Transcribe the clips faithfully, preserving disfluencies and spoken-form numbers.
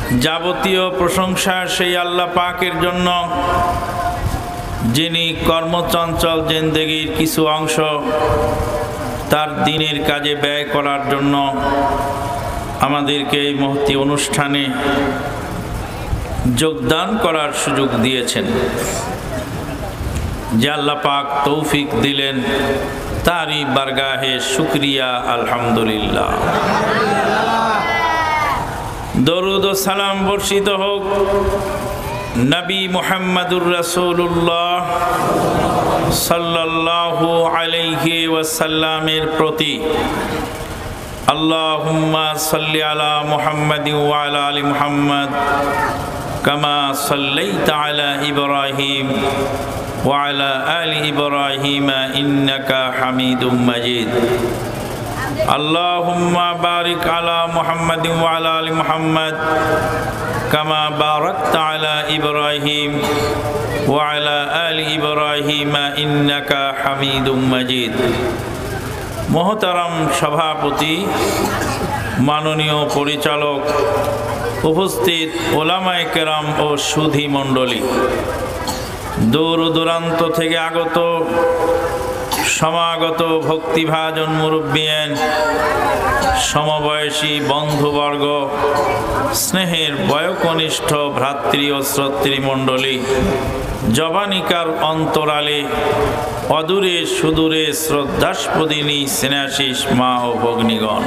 যাবতীয় প্রশংসা সেই আল্লাহ পাকের জন্য, যিনি কর্মচঞ্চল জিন্দেগির কিছু অংশ তার দিনের কাজে ব্যয় করার জন্য আমাদেরকে এই মহতী অনুষ্ঠানে যোগদান করার সুযোগ দিয়েছেন। যে আল্লাহ পাক তৌফিক দিলেন, তারই বারগাহে শুকরিয়া আলহামদুলিল্লাহ। দরুদ ও সালাম বর্ষিত হোক নবী মুহাম্মদুর রাসূলুল্লাহ সাল্লাল্লাহু আলাইহি ওয়াসাল্লামের প্রতি। আল্লাহুম্মা সাল্লি আলা মুহাম্মাদিন ওয়া আলা আলি মুহাম্মাদ কামা সাল্লাইতা আলা ইব্রাহিম ওয়া আলা আলি ইব্রাহিম ইন্নাকা হামিদুম মাজিদ। আল্লাহুম্মা বারিক আলা মুহাম্মাদিন ওয়া আলা আলি মুহাম্মাদ কামা বারাকতা আলা ইব্রাহিম ওয়া আলা আলি ইব্রাহিম ইন্নাকা হামিদুম মাজিদ। মহতারাম সভাপতি, মাননীয় পরিচালক, উপস্থিত ওলামায়ে কেরাম ও সুধী মণ্ডলী, দূর দূরান্ত থেকে আগত সমাগত ভক্তিভাজন মুরব্বিয়ান, সমবয়সী বন্ধুবর্গ, স্নেহের বয়োকনিষ্ঠ ভ্রাতৃ ও শ্রোতৃমণ্ডলী, জবানিকার অন্তরালে অদূরে সুদূরে শ্রদ্ধাস্পদিনী স্নেহাশিস মা ও ভগ্নীগণ,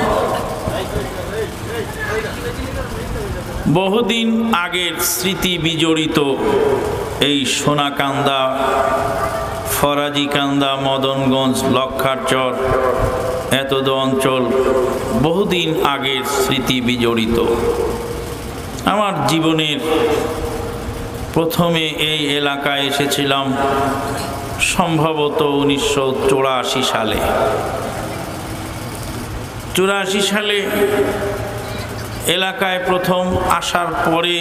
বহুদিন আগের স্মৃতি বিজড়িত এই সোনাকান্দা, ফরাজিকান্দা, মদনগঞ্জ, লক্ষারচর এতদ অঞ্চল বহুদিন আগের স্মৃতি বিজড়িত। আমার জীবনের প্রথমে এই এলাকায় এসেছিলাম সম্ভবত উনিশশো চুরাশি সালে। চুরাশি সালে এলাকায় প্রথম আসার পরে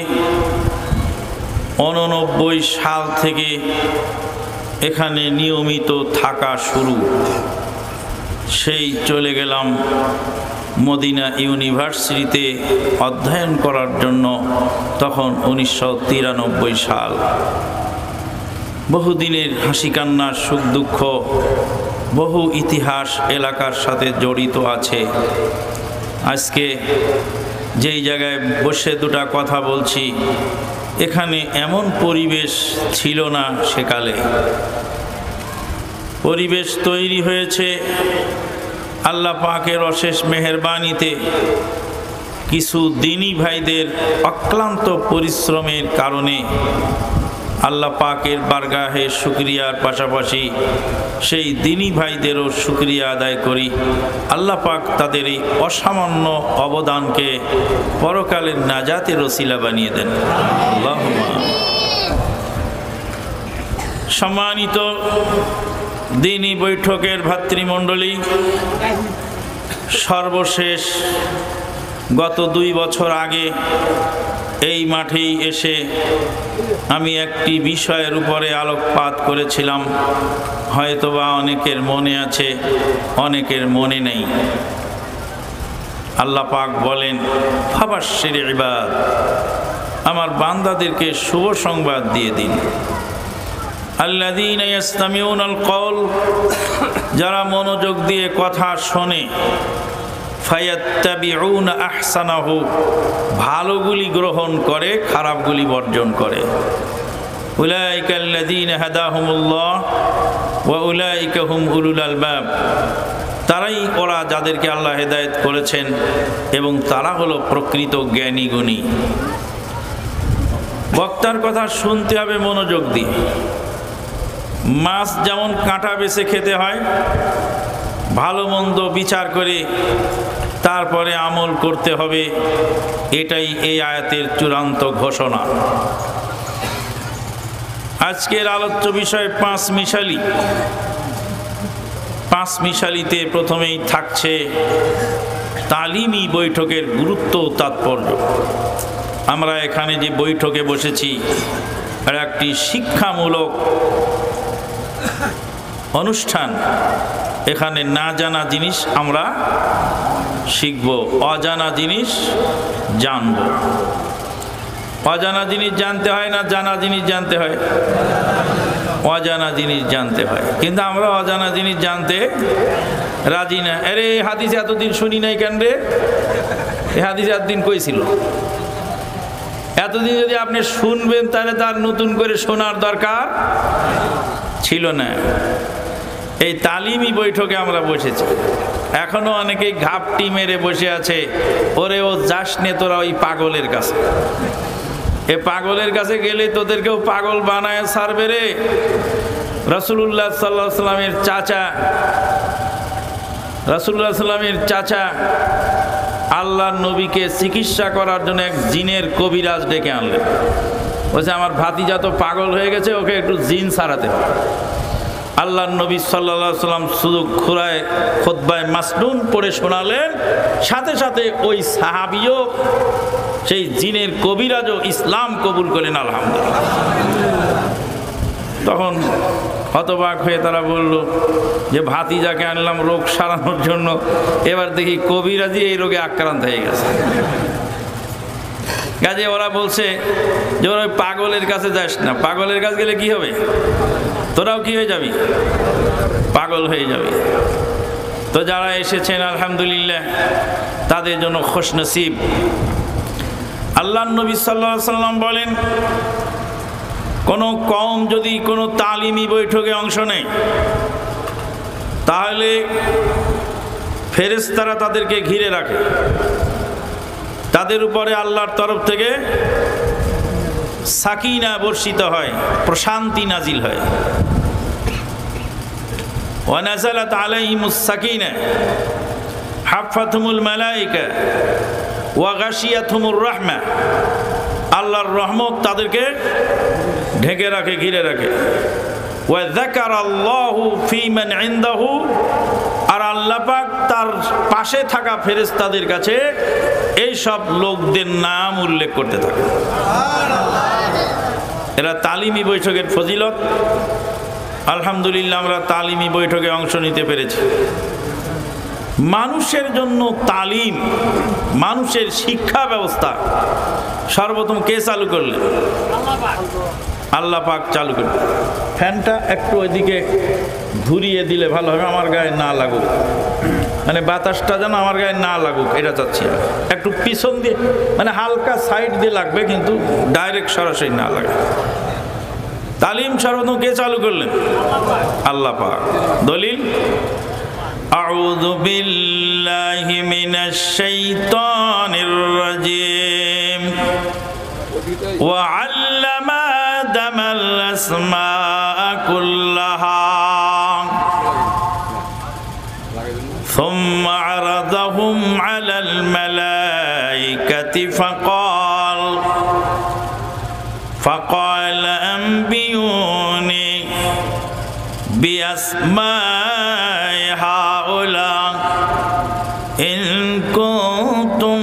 উননব্বই সাল থেকে এখানে নিয়মিত থাকা শুরু। সেই চলে গেলাম মদিনা ইউনিভার্সিটিতে অধ্যয়ন করার জন্য, তখন উনিশশো তিরানব্বই সাল। বহুদিনের হাসি কান্নার সুখ দুঃখ, বহু ইতিহাস এলাকার সাথে জড়িত আছে। আজকে যেই জায়গায় বসে দুটা কথা বলছি, এখানে এমন পরিবেশ ছিল না সেকালে। পরিবেশ তৈরি হয়েছে আল্লাহ পাকের অশেষ মেহেরবানিতে, কিছু দিনী ভাইদের অক্লান্ত পরিশ্রমের কারণে। আল্লাহ পাকের বারগাহে শুকরিয়ার পাশাপাশি সেই দিনী ভাইদেরও শুকরিয়া আদায় করি। আল্লাহ পাক তাদের এই অসামান্য অবদানকে পরকালের নাজাতের ওসিলা বানিয়ে দেন। আল্লাহুম্মা। সম্মানিত দিনী বৈঠকের ভাতৃমণ্ডলী, সর্বশেষ গত দুই বছর আগে এই মাঠেই এসে আমি একটি বিষয়ের উপরে আলোকপাত করেছিলাম। হয়তোবা অনেকের মনে আছে, অনেকের মনে নেই। আল্লাহ পাক বলেন, ফাবাশশির ইবাদ, আমার বান্দাদেরকে শুভ সংবাদ দিয়ে দিন। আল্লাযীনা ইয়াসতামিউনাল কওল, যারা মনোযোগ দিয়ে কথা শোনে, ফায়াত্তাবিউনা আহসানাহু, ভালোগুলি গ্রহণ করে, খারাপগুলি বর্জন করে। উলাইকাল্লাযীনা হাদাহুমুল্লাহ ওয়া উলাইকা হুম উলুল আলবাব, তারাই ওরা যাদেরকে আল্লাহ হেদায়েত করেছেন এবং তারা হলো প্রকৃত জ্ঞানী গুণী। বক্তার কথা শুনতে হবে মনোযোগ দিয়ে। মাছ যেমন কাঁটা বেছে খেতে হয়, ভালো মন্দ বিচার করে তারপরে আমল করতে হবে, এটাই এই আয়াতের চূড়ান্ত ঘোষণা। আজকের আলোচ্য বিষয় পাঁচ মিশালি। পাঁচ মিশালিতে প্রথমেই থাকছে তালিমি বৈঠকের গুরুত্ব ও তাৎপর্য। আমরা এখানে যে বৈঠকে বসেছি, আর একটি শিক্ষামূলক অনুষ্ঠান। এখানে না জানা জিনিস আমরা শিখব, অজানা জিনিস জানব। অজানা জিনিস জানতে হয় না জানা জিনিস জানতে হয়? অজানা জিনিস জানতে হয়, কিন্তু আমরা অজানা জিনিস জানতে রাজি না। আরে হাদিস এতদিন শুনি নাই কেন রে? এই হাদিস এতদিন কইছিল। এতদিন যদি আপনি শুনবেন তাহলে তার নতুন করে শোনার দরকার ছিল না। এই তালিমি বৈঠকে আমরা বসেছি, এখনো অনেকেই ঘাপটি মেরে বসে আছে, ওরে ও যাস নে তোরা ওই পাগলের কাছে। এ পাগলের কাছে গেলে তোদেরকেও পাগল বানায় ছাড়বে রে। রাসূলুল্লাহ সাল্লাল্লাহু আলাইহি সাল্লামের চাচা রাসূলুল্লাহ সাল্লামের চাচা আল্লাহর নবীকে চিকিৎসা করার জন্য এক জিনের কবিরাজ ডেকে আনলেন। বলছে আমার ভাতিজা তো পাগল হয়ে গেছে, ওকে একটু জিন ছাড়াতে হবে। আল্লাহর নবী সাল্লাল্লাহু আলাইহি সাল্লাম শুধু খুরায় খুতবায় মাসনুন পড়ে শোনালেন, সাথে সাথে ওই সাহাবীও সেই জিনের কবিরাজও ইসলাম কবুল করলেন, আলহামদুলিল্লাহ। তখন হতবাক হয়ে তারা বলল যে ভাতিজাকে আনলাম রোগ সারানোর জন্য, এবার দেখি কবিরাজি এই রোগে আক্রান্ত হয়ে গেছে। কাজে ওরা বলছে যে ওরা ওই পাগলের কাছে যাস না, পাগলের কাছে গেলে কি হবে? তোরাও কি হয়ে যাবি? পাগল হয়ে যাবি। তো যারা এসেছেন আলহামদুলিল্লাহ তাদের জন্য খুশনসিব। আল্লাহর নবী সাল্লাল্লাহু আলাইহি সাল্লাম বলেন, কোনো কওম যদি কোনো তালিমি বৈঠকে অংশ নেয় তাহলে ফেরেশতারা তাদেরকে ঘিরে রাখে, তাদের উপরে আল্লাহর তরফ থেকে সাকিনা বর্ষিত হয়, প্রশান্তি নাজিল হয়। ওয়া নাযালাত আলাইহিমুস সাকিনা হাফাতুহুমুল মালায়েকা ওয়া গাশিয়াতুহুমুর রাহমা। আল্লাহর রহমত তাদেরকে ঢেকে রাখে, ঘিরে রাখে। ওয়া যাকারাল্লাহু ফী মান ইনদাহু, আর আল্লাহ পাক তার পাশে থাকা ফেরেশতাদের কাছে এই সব লোকদের নাম উল্লেখ করতে থাকে। এরা তালিমি বৈঠকের ফজিলত। আলহামদুলিল্লাহ আমরা তালিমি বৈঠকে অংশ নিতে পেরেছি। মানুষের জন্য তালিম, মানুষের শিক্ষা ব্যবস্থা সর্বপ্রথম কে চালু করলেন? আল্লাহ পাক চালু করলেন। ফ্যানটা একটু ওইদিকে ঘুরিয়ে দিলে ভালো হবে, আমার গায়ে না লাগুক, মানে বাতাসটা যেন আমার গায়ে না লাগুক, এটা চাচ্ছি। একটু পিছন দিয়ে, মানে হালকা সাইড দিয়ে লাগবে, কিন্তু ডাইরেক্ট সরাসরি না লাগে। তালিম সর্বপ্রথম কে চালু করলেন? আল্লাহ পাক। দলিল, আউযু বিল্লাহি মিনাশ শাইতানির রাজিম। ওয়া আল্লামা আদামাল আসমাআ কুল্লাহা সুম্মা আরাদাহুম আলাল মালাইকাতি ফাকাল ফাকাল আনবিউনি বিআসমাই হাউলা ইন কুনতুম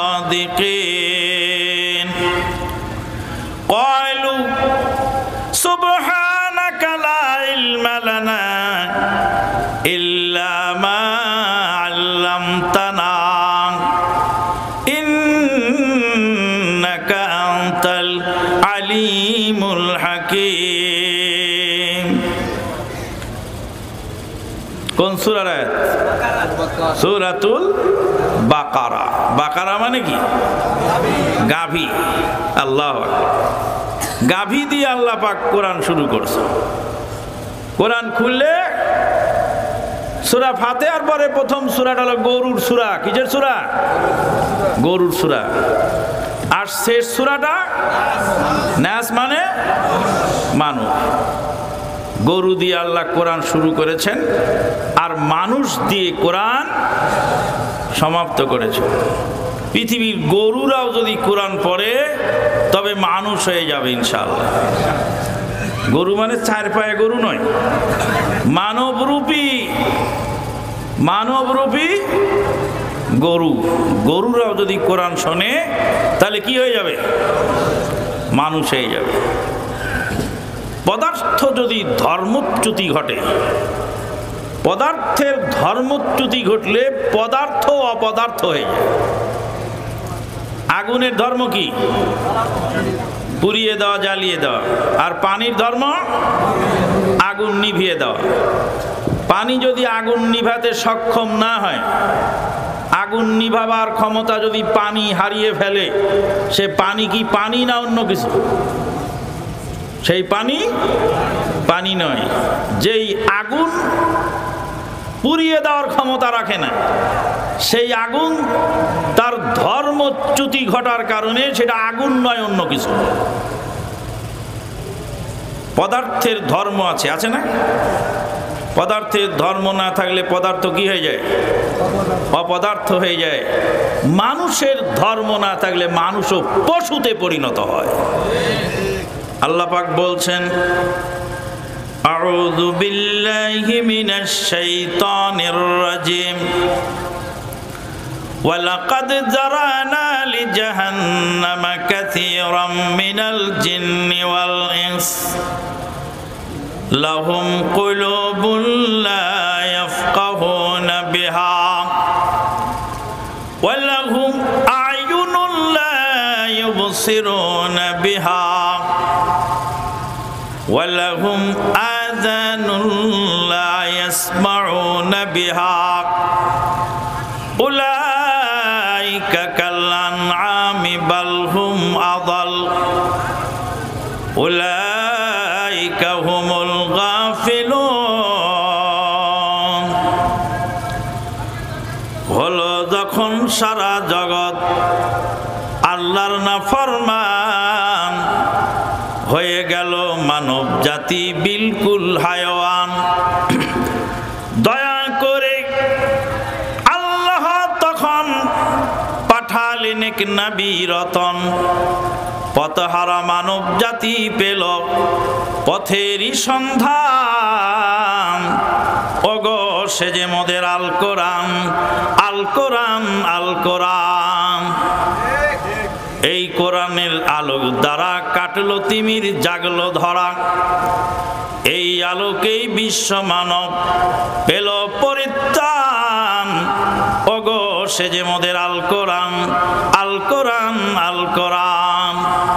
সাদিকিন। ক্বালু সুবহানাকা লা ইলমা লানা ইল্লা মা আল্লামতানা ইন্নাকা আনতাল আলিমুল হাকীম। কোন সূরার আয়াত? সূরাতুল বাকারা। বাকারা মানে কি? গাভী। আল্লাহু আকবার। গাভী দিয়ে আল্লাহ পাক কোরআন শুরু করছে। কোরআন খুললে সূরা ফাতিহার পরে প্রথম সূরাটা হলো গরুর সূরা। কিসের সূরা? গরুর সূরা। আর শেষ সূরাটা নাস, মানে মানুষ। গরু দিয়ে আল্লাহ কোরআন শুরু করেছেন, আর মানুষ দিয়ে কোরআন সমাপ্ত করেছেন। পৃথিবীর গরুরাও যদি কোরআন পড়ে তবে মানুষ হয়ে যাবে ইনশাআল্লাহ। গরু মানে চার পায়ে গরু নয়, মানবরূপী মানবরূপী গরু। গরুরাও যদি কোরআন শোনে তাহলে কি হয়ে যাবে? মানুষ হয়ে যাবে। পদার্থ যদি ধর্মচ্যুতি ঘটে, পদার্থের ধর্মচ্যুতি ঘটলে পদার্থ অপদার্থ হয়ে যায়। আগুনের ধর্ম কি? পুড়িয়ে দেওয়া, জ্বালিয়ে দেওয়া। আর পানির ধর্ম আগুন নিভিয়ে দেওয়া। পানি যদি আগুন নিভাতে সক্ষম না হয়, আগুন নিভাবার ক্ষমতা যদি পানি হারিয়ে ফেলে, সে পানি কি পানি না অন্য কিছু? সেই পানি পানি নয়। যেই আগুন পুড়িয়ে দেওয়ার ক্ষমতা রাখে না, সেই আগুন তার ধর্মচ্যুতি ঘটার কারণে সেটা আগুন নয়, অন্য কিছু। পদার্থের ধর্ম আছে, আছে না? পদার্থের ধর্ম না থাকলে পদার্থ কি হয়ে যায়? অপদার্থ হয়ে যায়। মানুষের ধর্ম না থাকলে মানুষও পশুতে পরিণত হয়। আল্লাহ পাক বলছেন, আউযু বিল্লাহি মিনাশ শাইতানির রাজিম, ওয়ালাকাদ জারানা লিজাহান্নামা কাসীরাম মিনাল জিন্নি ওয়াল ইনস লাহুম কুলুবুন লা ইয়াফকাহুনা বিহা ওয়া লাহুম আ'য়ুনুন লা ইউবসিরুনা বিহা ওয়া লাহুম আযানুন লা ইয়াসমাউনা বিহা উলাইকা কাল আনআমি বাল হুম আযাল উলাইকা হুমুল গাফিলুন। হলো যখন সারা জগৎ আল্লাহর নাফরমান হয়ে গেল, মানব জাতি বিলকুল হায়ওয়ান, দয়া করে আল্লাহ তখন পাঠালেন এক নবী রতন। পথহারা মানব জাতি পেল পথেরই সন্ধান। ওগো সে যে মোদের আল কোরআন, আল কোরআন, আল কোরআন। এই কোরআনের আলোক দ্বারা কাটলো তিমির, জাগলো ধরা। এই আলোকেই বিশ্ব মানব পেল পরিত্রাণ। ওগো সে যে মোদের আল কোরআন, আল কোরআন, আল কোরআন।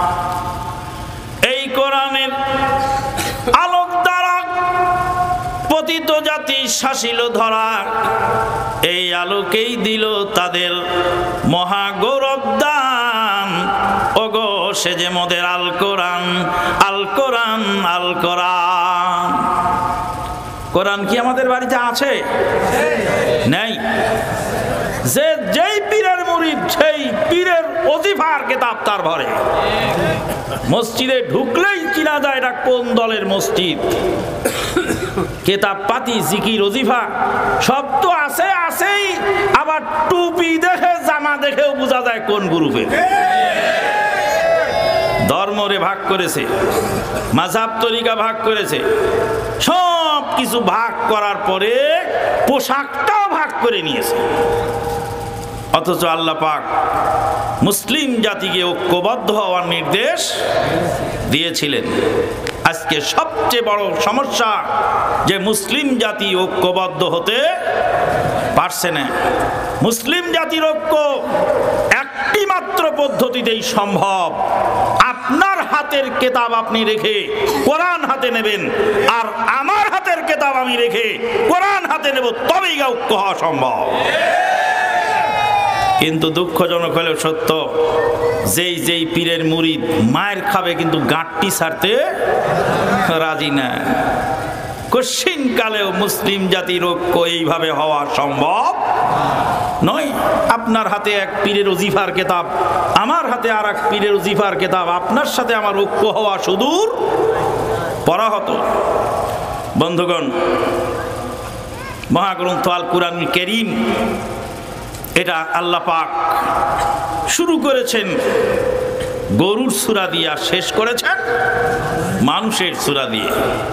এই কোরআনের আলোক দ্বারা পতিত জাতি শাসিল ধরা। এই আলোকেই দিল তাদের মহাগৌরব দান। ওগো সে যে মোদের আল কোরআন, আল কোরআন, আল কোরআন। কোরআন কি আমাদের বাড়িতে আছে? নেই। যে যেই পীরের মুরিদ, সেই পীরের ওজিফার কিতাব তার ঘরে। মসজিদে ঢুকলেই চিনা যায় এটা কোন দলের মসজিদ। কেতাব পাতি, জিকির, ওজিফা সব তো আছে, আছেই। আবার টুপি দেখে, জামা দেখেও বোঝা যায় কোন গ্রুপে। ধর্মরে ভাগ করেছে, মাযহাব তরিকা ভাগ করেছে, সব কিছু ভাগ করার পরে পোশাকটাও ভাগ করে নিয়েছে। অথচ আল্লাহ পাক মুসলিম জাতিকে ঐক্যবদ্ধ হওয়ার নির্দেশ দিয়েছিলেন। আজকে সবচেয়ে বড় সমস্যা যে মুসলিম জাতি ঐক্যবদ্ধ হতে পারছে না। মুসলিম জাতির ঐক্য একটি মাত্র পদ্ধতিতেই সম্ভব। আপনার হাতের কেতাব আপনি রেখে কোরআন হাতে নেবেন, আর আমার হাতের কেতাব আমি রেখে কোরআন হাতে নেব, তবেই ঐক্য হওয়া সম্ভব। কিন্তু দুঃখজনক হলেও সত্য, যেই যেই পীরের মুরিদ মায়ের খাবে কিন্তু গাঁটটি ছাড়তে রাজি না। কশিন কালেও মুসলিম জাতির ঐক্য এইভাবে হওয়া সম্ভব নয়। আপনার হাতে এক পীরের ওজিফার কেতাব, আমার হাতে আর এক পীরের ওজিফার কেতাব, আপনার সাথে আমার ঐক্য হওয়া সুদূর পরাহত। বন্ধুগণ, মহাগ্রন্থ আল কুরআনুল কারীম, এটা আল্লাহ পাক শুরু করেছেন গরুর সূরা দিয়ে, আর শেষ করেছেন মানুষের সূরা দিয়ে।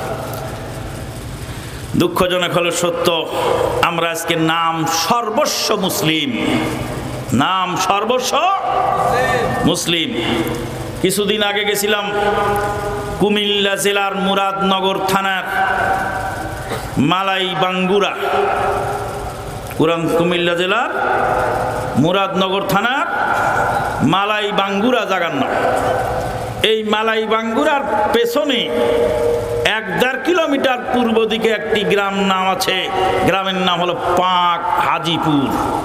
দুঃখজনক হলো সত্য, আমরা আজকে নাম সর্বস্ব মুসলিম, নাম সর্বস্ব মুসলিম। কিছুদিন আগে গেছিলাম কুমিল্লা জেলার মুরাদনগর থানার মালাই বাঙ্গুরা, কুমিল্লা জেলার মুরাদনগর থানার মালাই বাঙ্গুরা জায়গার নাম। এই মালাই বাঙ্গুরার পেছনে এক দেড় কিলোমিটার পূর্ব দিকে একটি গ্রাম নাম আছে, গ্রামের নাম হলো পাক হাজিপুর।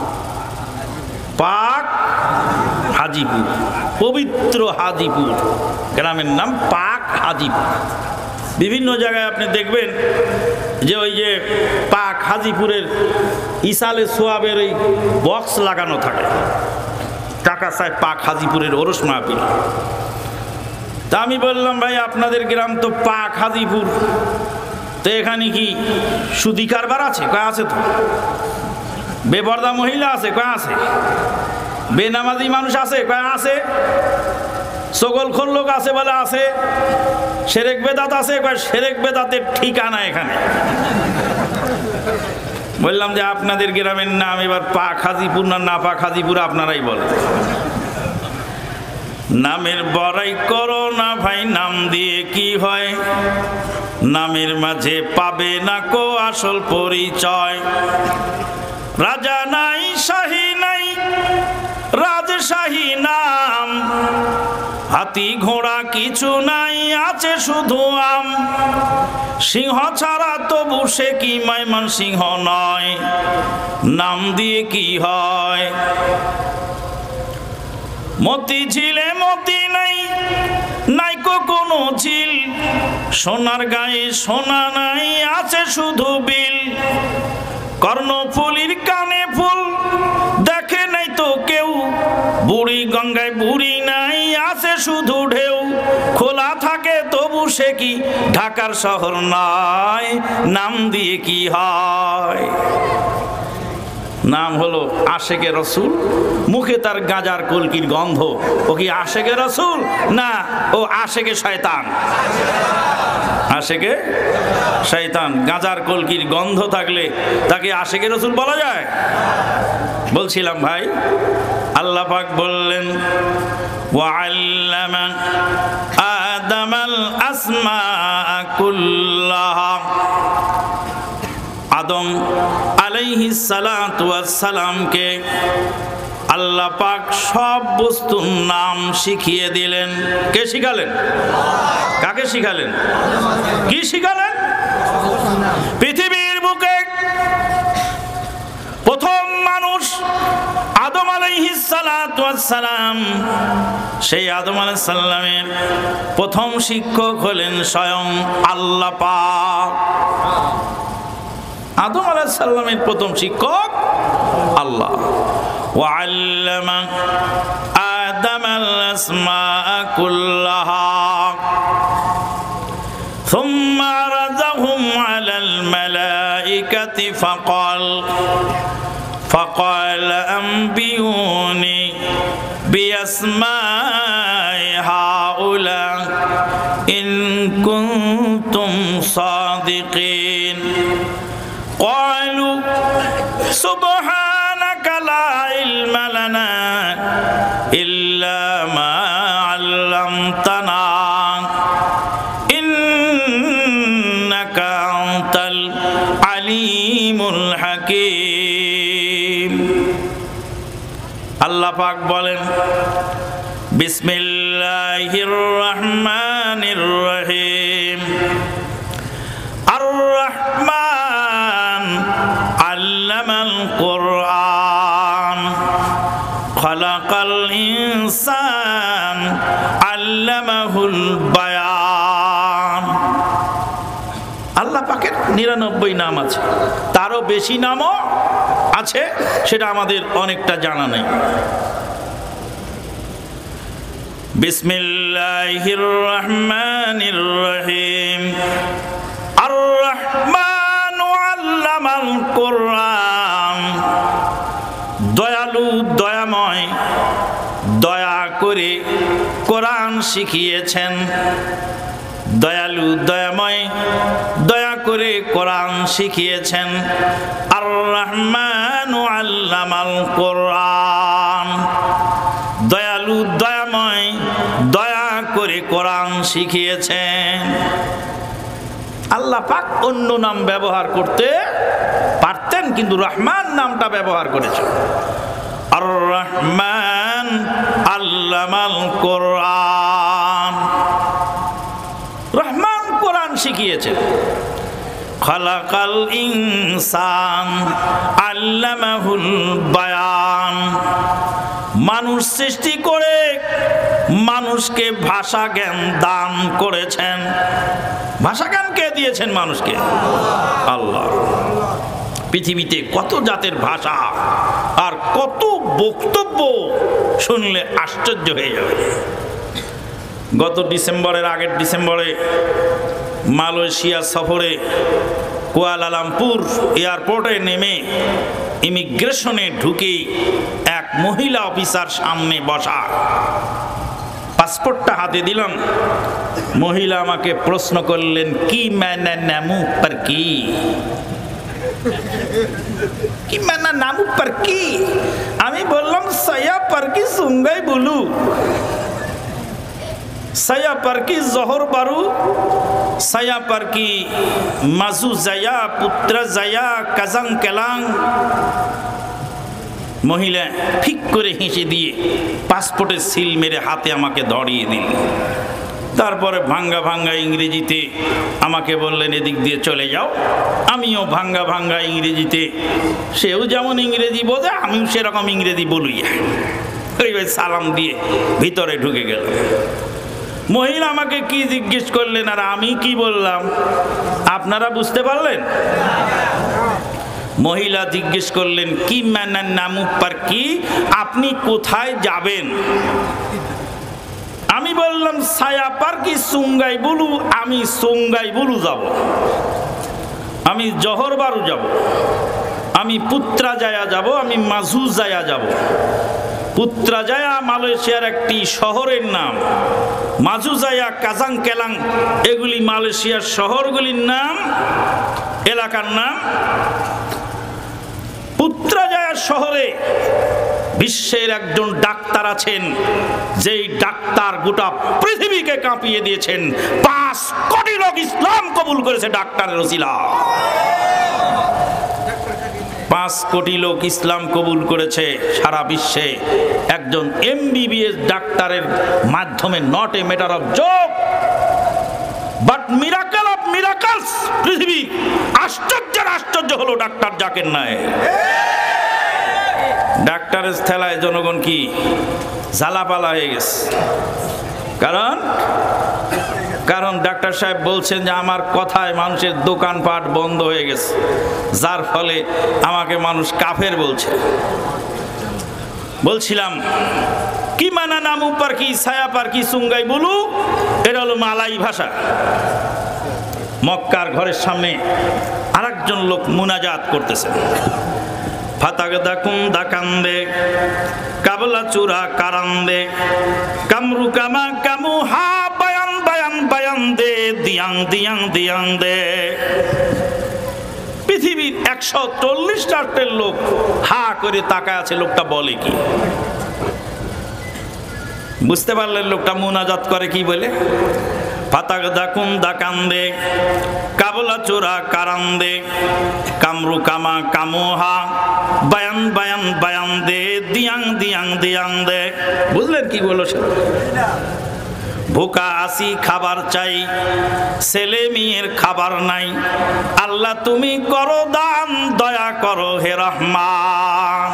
পাক হাজিপুর, পবিত্র হাজিপুর, গ্রামের নাম পাক হাজিপুর। বিভিন্ন জায়গায় আপনি দেখবেন যে ওই যে পাক হাজিপুরের ইসালে সোয়াবের ওই বক্স লাগানো থাকে, টাকা চায় পাক হাজিপুরের ওরস মাহফিল। তা আমি বললাম, ভাই আপনাদের গ্রাম তো পাক হাজিপুর, তো এখানে কি সুদি কারবার আছে? কয় আছে। তো বেপর্দা মহিলা আছে? কয় আছে। বেনামাজি মানুষ আছে? কয় আছে। সকলখোর লোক আছে বলে আছে। সেরেক বেদাত আছে? কয় সেরেক বেদাতের ঠিকানা এখানে। বললাম যে আপনাদের গ্রামের নাম এবার পাক হাজিপুর না না পাক হাজিপুর আপনারাই বলেন। নামের বড়াই করো না ভাই, নাম দিয়ে কি হয়, নামের মাঝে পাবে না কো আসল পরিচয়। রাজা নাই শাহী নাই রাজশাহী নাম, হাতি ঘোড়া কিছু নাই আছে শুধু আম। সিংহ ছাড়া তবু সে কি মাইমান সিংহ নয়, নাম দিয়ে কি হয়। মতি ঝিলে মতি নাই নাইকো কোনো ঝিল, সোনার গায়ে সোনা নাই আছে শুধু বিল। কর্ণফুলির কানে ফুল দেখে নাই তো কেউ, বুড়ি গঙ্গায় বুড়ি নাই আছে শুধু ঢেউ। খোলা থাকে তবু সে কি ঢাকার শহর নয়, নাম দিয়ে কি হয়। নাম হলো আশেকে রসুল, মুখে তার গাজার কলকির গন্ধ। ও কি আশেকে রসুল না ও আশেকে শয়তান? আশেকে শয়তান। গাজার কলকির গন্ধ থাকলে তাকে আশেকে রসুল বলা যায়? বলছিলাম ভাই, আল্লাহ পাক বললেন ওয়াল্লামা আদামাল আসমা কুল্লাহা। আদম আলাইহিস সালাতু ওয়াস সালামকে আল্লাহ পাক সব বস্তুর নাম শিখিয়ে দিলেন। কে শিখালেন? কাকে শিখালেন? কি শিখালেন? পৃথিবীর বুকে প্রথম মানুষ আদম আলাইহিস সালাতু ওয়াস সালাম, সেই আদম আলাইহিস সালামের প্রথম শিক্ষক হলেন স্বয়ং আল্লাহ পাক। আদম আলাইহিস সালামের প্রথম শিক্ষক আল্লাহ। ওয়াল্লামা আদামাল আসমাআ কুল্লাহা সুম্মা আরাযাহুম আলাল মালাইকাতি ফাকাল ফাকাল আনবিউনি বিআসমাই হাউলা ইন কুনতুম সাদিকিন। قالوا سبحانك لا علم لنا إلا ما علمتنا إنك أنت العليم الحكيم। আল্লাহ পাক বলেন বিসমিল্লাহির রহমানির রহিম। আর রহমান আল্লামাল কুরআন খালাকাল ইনসান আল্লামাহুল বায়ান। আল্লাহ পাকের নিরানব্বই নাম আছে, তারও বেশি নামও আছে, সেটা আমাদের অনেকটা জানা নেই। বিসমিল্লাহির রহমানির রহিম। আর রহমান আল্লামাল কুরআন, দয়ালু দয়াময়, দয়া করে কোরআন শিখিয়েছেন। দয়ালু দয়াময়, দয়া করে কোরআন শিখিয়েছেন। আর রহমান আল্লামাল কুরআন, দয়ালু দয়াময়, দয়া করে কোরআন শিখিয়েছেন। আল্লাহ পাক অন্য নাম ব্যবহার করতে পারতেন, কিন্তু রহমান নামটা ব্যবহার করেছেন। আর রহমান আল্লামাল কোরআন। রহমান কোরআন শিখিয়েছেন। খালাকাল ইনসান আল্লামাহুল বায়ান। মানুষ সৃষ্টি করে মানুষকে ভাষা জ্ঞান দান করেছেন। ভাষা জ্ঞান কে দিয়েছেন মানুষকে? আল্লাহ। পৃথিবীতে কত জাতের ভাষা আর কত বক্তব্য শুনলে আশ্চর্য হয়ে যাবে। গত ডিসেম্বরের আগের ডিসেম্বরে মালয়েশিয়া সফরে কুয়ালালামপুর এয়ারপোর্টে নেমে ইমিগ্রেশনে ঢুকে এক মহিলা অফিসার সামনে বসা, পাসপোর্টটা হাতে দিলাম। মহিলা আমাকে প্রশ্ন করলেন, কি মানে নামু পর কি? কি মানে নামু পর কি? আমি বললাম সায়া পর কি সুঙ্গাই বলু, সায়া পর কি জহর বারু, সায়া পর কি মাজু জায়া পুত্র জায়া কাজাং কেলাং। মহিলা ঠিক করে হেসে দিয়ে পাসপোর্টের সিল মেরে হাতে আমাকে ধরিয়ে দিল। তারপরে ভাঙ্গা ভাঙ্গা ইংরেজিতে আমাকে বললেন, এদিক দিয়ে চলে যাও। আমিও ভাঙ্গা ভাঙ্গা ইংরেজিতে, সেও যেমন ইংরেজি বোঝে আমিও সেরকম ইংরেজি বলি, ওই সালাম দিয়ে ভিতরে ঢুকে গেল। মহিলা আমাকে কি জিজ্ঞেস করলেন আর আমি কি বললাম আপনারা বুঝতে পারলেন? মহিলা জিজ্ঞেস করলেন, কি মানে নামু পর কি? আপনি কোথায় যাবেন? আমি বললাম সায়া পার কি সুঙ্গাই বলু, আমি সুঙ্গাই বলু যাব, আমি জহর বারু যাব, আমি পুত্রাজায়া যাব, আমি মাজু জায়া যাব। পুত্রাজায়া মালয়েশিয়ার একটি শহরের নাম, মাজুজায়া কাজাং কেলাং এগুলি মালয়েশিয়ার শহরগুলির নাম, এলাকার নাম। পুত্রাজায়া শহরে বিশ্বের একজন ডাক্তার আছেন, যেই ডাক্তার গোটা পৃথিবীকে কাঁপিয়ে দিয়েছেন। পাঁচ কোটি লোক ইসলাম কবুল করেছে ডাক্তারের ওসিলা। পাঁচ কোটি লোক ইসলাম কবুল করেছে সারা বিশ্বে একজন এমবিবিএস ডাক্তারের মাধ্যমে। Not a matter of joke but miracle of miracles. পৃথিবী আশ্চর্যের আশ্চর্য হলো ডাক্তার জাকির নায়েক। ডাক্তারের ঠেলায় জনগণ কি ঝালাপালা হয়ে গেছে। কারণ কারণ ডাক্তার সাহেব বলছেন যে আমার কথায় মানুষের দোকানপাট বন্ধ হয়ে গেছে, যার ফলে আমাকে মানুষ কাফের বলছে। বলছিলাম কি মানা নামু পার কি ছায়া পার কি সুঙ্গাই বলু, এটা হলো মালাই ভাষা। মক্কার ঘরের সামনে আরেকজন লোক মুনাজাত করতেছেন। ফাতাক দাকুম দাকান্দে কাবলা চূড়া কারান্দে কামরু কামা কামু হা বায়ান বায়ান বায়ান দে দিয়াং দিয়াং দিয়াং দে। পৃথিবীর একশো চল্লিশ রাষ্ট্রের লোক হা করে তাকায় আছে। লোকটা বলে কি? বুঝতে পারলেন লোকটা মুনাজাত করে কি বলে? ফাতাক দাকুম দাকান্দে কাবলা চূড়া কারান্দে কামরু কামা কামুহা বায়ান বায়ান বায়ান দে দিয়াং দিয়াং দিয়াং দে। বুঝলেন কি বলো? ভুকা আসি খাবার চাই, ছেলে মেয়ের খাবার নাই, আল্লাহ তুমি করো দান, দয়া করো হে রহমান।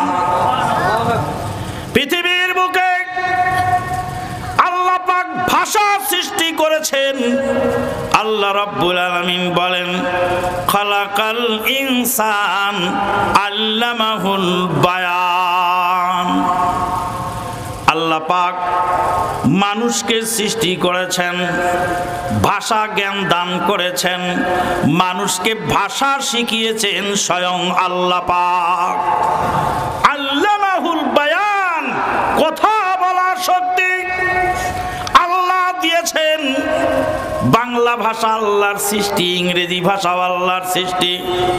পৃথিবীর বুকে আল্লাহ পাক ভাষা সৃষ্টি করেছেন। আল্লাহ রাব্বুল আলামিন বলেন, খালাকাল ইনসান আল্লামাহুল বায়ান। আল্লাহ পাক মানুষকে সৃষ্টি করেছেন, ভাষা জ্ঞান দান করেছেন, মানুষকে ভাষা শিখিয়েছেন স্বয়ং আল্লাহ পাক। আল্লামাহুল বায়ান, কথা বলার শক্তি আল্লাহ দিয়েছেন। বাংলা ভাষা আল্লাহর সৃষ্টি, ইংরেজি ভাষা আল্লাহর সৃষ্টি,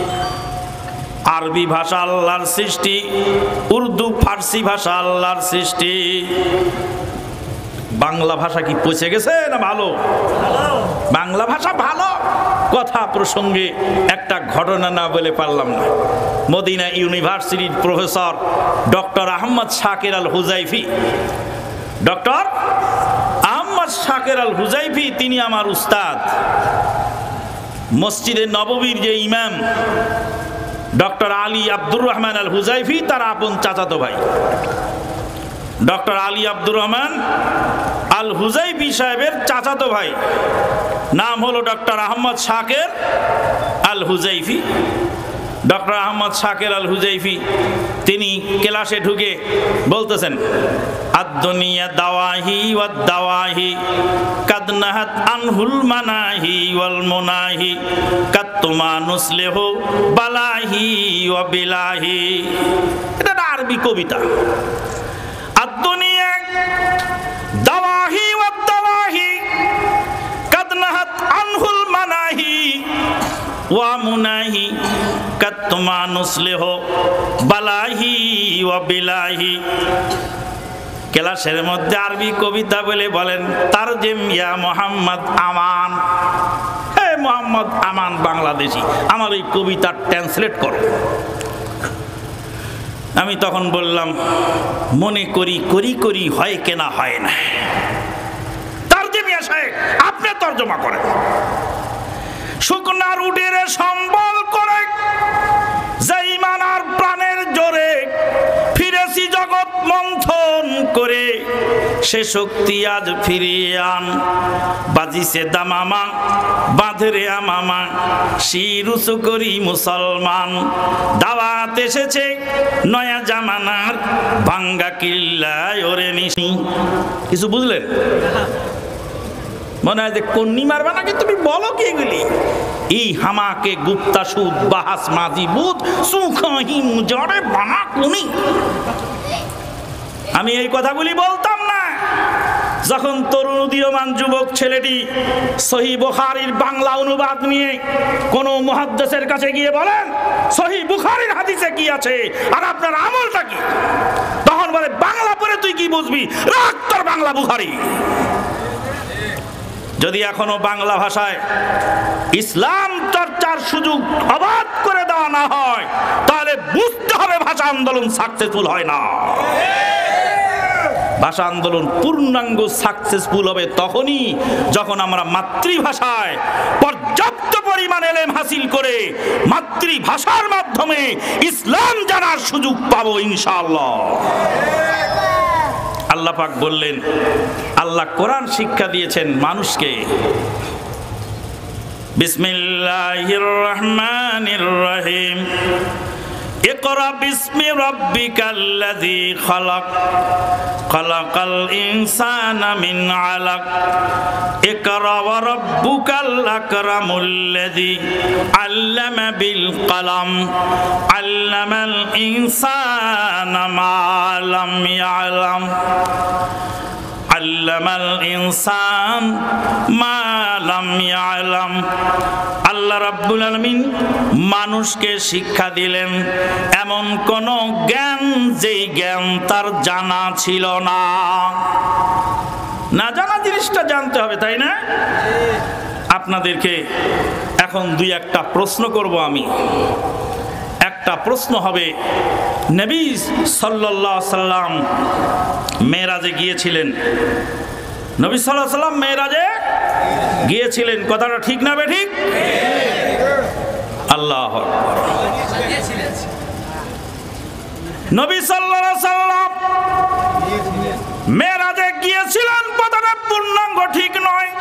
আরবি ভাষা আল্লাহর সৃষ্টি, উর্দু ফার্সি ভাষা আল্লাহর সৃষ্টি। বাংলা ভাষা কি পচে গেছে না ভালো? বাংলা ভাষা ভালো। কথা প্রসঙ্গে একটা ঘটনা না বলে পারলাম না। মদিনা ইউনিভার্সিটির প্রফেসর ডক্টর আহমদ শাকের আল হুজাইফি, ডক্টর আহমদ শাকের আল হুজাইফি তিনি আমার উস্তাদ। মসজিদে নববীর যে ইমাম doctor Ali Abdur Rahman Al Huzaifi তার আপন চাচাতো ভাই। Doctor Ali Abdur Rahman Al Huzaifi সাহেবের চাচাতো ভাই নাম হলো ডক্টর আহমদ শাকের আল হুজাইফি। ডক্টর আহমদ শাকের আল হুজাইফি তিনি ক্লাসে ঢুকে বলতেছেন, আদ-দুনিয়া দাওয়াহি ওয়াদ দাওয়াহি কাদ নাহাত আনহুল মানাহি ওয়াল মুনাহি কাত্তুমা নুসলিহু বালাহি ওয়া বিলাহি। এটা একটা আরবি কবিতা। আদ-দুনিয়া দাওয়াহি ওয়াদ দাওয়াহি কাদ নাহাত আনহুল মানাহি ওয়া মুনাহি কাত্তুমা নুসলিহু বালাহি ওয়া বিলাহি। ক্লাসের মধ্যে আরবি কবিতা বলে বলেন, তারজেম ইয়া মোহাম্মদ আমান, হে মোহাম্মদ আমান বাংলাদেশি, আমার এই কবিতা ট্রান্সলেট করো। আমি তখন বললাম, মনে করি করি করি হয় কেনা হয় না। তারজেম ইয়া সাহেব আপনি তর্জমা করেন। শুকনা রুটির সম্বল করে যেই মানার প্রাণের জোরে ফিরেছি জগৎ মন্থন করে, সে শক্তি আজ ফিরিয়ে আন। বাজিছে দামামা বাঁধরে আমামা, শির উঁচু করি মুসলমান। দাওয়াত এসেছে নয়া জামানার, ভাঙ্গা কিল্লায় ওরে নিশি। কিছু বুঝলেন? মনে হয় যে কন্নি মারবা নাকি তুমি, বলো কি এগুলি? এই হামাকে গুপ্তা সুদ বাহাস মাজি বুধ সুখাহিম জড়ে বানা কুনি। আমি এই কথাগুলি বলতাম না যখন তরুণ উদীয়মান যুবক ছেলেটি সহিহ বুখারীর বাংলা অনুবাদ নিয়ে কোন মুহাদ্দিসের কাছে গিয়ে বলেন, সহিহ বুখারীর হাদিসে কি আছে আর আপনার আমলটা কি? তখন বলে, বাংলা পড়ে তুই কি বুঝবি, রাখ তোর বাংলা বুখারী। যদি এখনো বাংলা ভাষায় ইসলাম চর্চার সুযোগ অবাধ করে দেওয়া না হয়, তাহলে বুঝতে হবে ভাষা আন্দোলন সাকসেসফুল হয় না। ভাষা আন্দোলন পূর্ণাঙ্গ সাকসেসফুল হবে তখনই যখন আমরা মাতৃভাষায় পর্যাপ্ত পরিমাণ ইলম হাসিল করে মাতৃভাষার মাধ্যমে ইসলাম জানার সুযোগ পাবো ইনশাআল্লাহ। আল্লাহ পাক বললেন, আল্লাহ কোরআন শিক্ষা দিয়েছেন মানুষকে। বিসমিল্লাহির রহমানির রহিম। ইকরা বিসমি রাব্বিকাল্লাযী খালাক খালাকাল ইনসানা মিন আলাক ইকরা ওয়া রাব্বুকাল আকরামুল্লাযী আল্লামা বিল কলম আল্লামাল ইনসানা মা লাম ইয়ালাম আল্লামাল ইনসান মা লাম ইয়ালাম। আল্লাহ রাব্বুল আলামিন মানুষকে শিক্ষা দিলেন এমন কোন জ্ঞান যেই জ্ঞান তার জানা ছিল না। না জানা জিনিসটা জানতে হবে, তাই না? আপনাদেরকে এখন দুই একটা প্রশ্ন করব আমি। একটা প্রশ্ন হবে, নবী সাল্লাল্লাহু আলাইহি সাল্লাম মেরাজে গিয়েছিলেন। নবী সাল্লাল্লাহু আলাইহি সাল্লাম মেরাজে গিয়েছিলেন, কথাটা ঠিক না বেঠিক? আল্লাহু আকবার। নবী সাল্লাল্লাহু আলাইহি সাল্লাম মেরাজে গিয়েছিলেন, কথাটা পূর্ণাঙ্গ ঠিক নয়।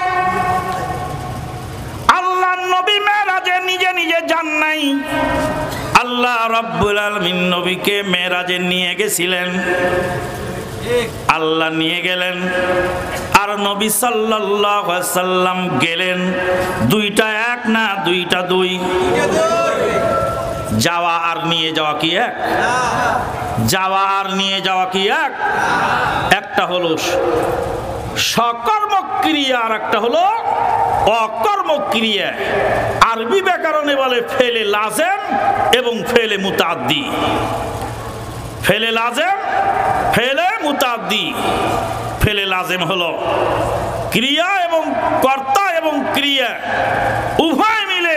আল্লাহ নবী মেরাজে নিজে নিজে যান নাই, আল্লাহ রাব্বুল আলামিন নবীকে মেরাজে নিয়ে গেছিলেন। আল্লাহ নিয়ে গেলেন আর নবী সাল্লাল্লাহু আলাইহি সাল্লাম গেলেন। দুইটা এক না, দুইটা দুই। যাওয়া আর নিয়ে যাওয়া কি এক? যাওয়া আর নিয়ে যাওয়া কি এক? একটা হলো সকর্মক ক্রিয়া আর একটা হলো অকর্মক ক্রিয়া। আরবি ব্যাকরণে বলে ফেলে লাজেম এবং ফেলে মুতাদ্দি। ফেলে লাজেম, ফেলে মুতাদ্দি। ফেলে লাজেম হলো ক্রিয়া এবং কর্তা এবং ক্রিয়া উভয় মিলে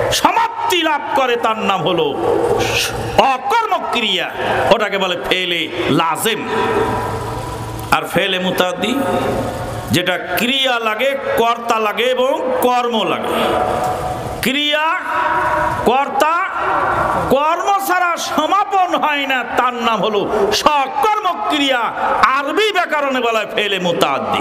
সমাপ্তি লাভ করে তার নাম হলো অকর্মক ক্রিয়া, ওটাকে বলে ফেলে লাজেম। আর ফেলে মুতাদ্দি যেটা ক্রিয়া লাগে, কর্তা লাগে এবং কর্ম লাগে। ক্রিয়া কর্তা কর্ম ছাড়া সমাপন হয় না, তার নাম হলো সকর্মক ক্রিয়া। আরবি ব্যাকরণে বলা হয় ফেলে মুতাদ্দি।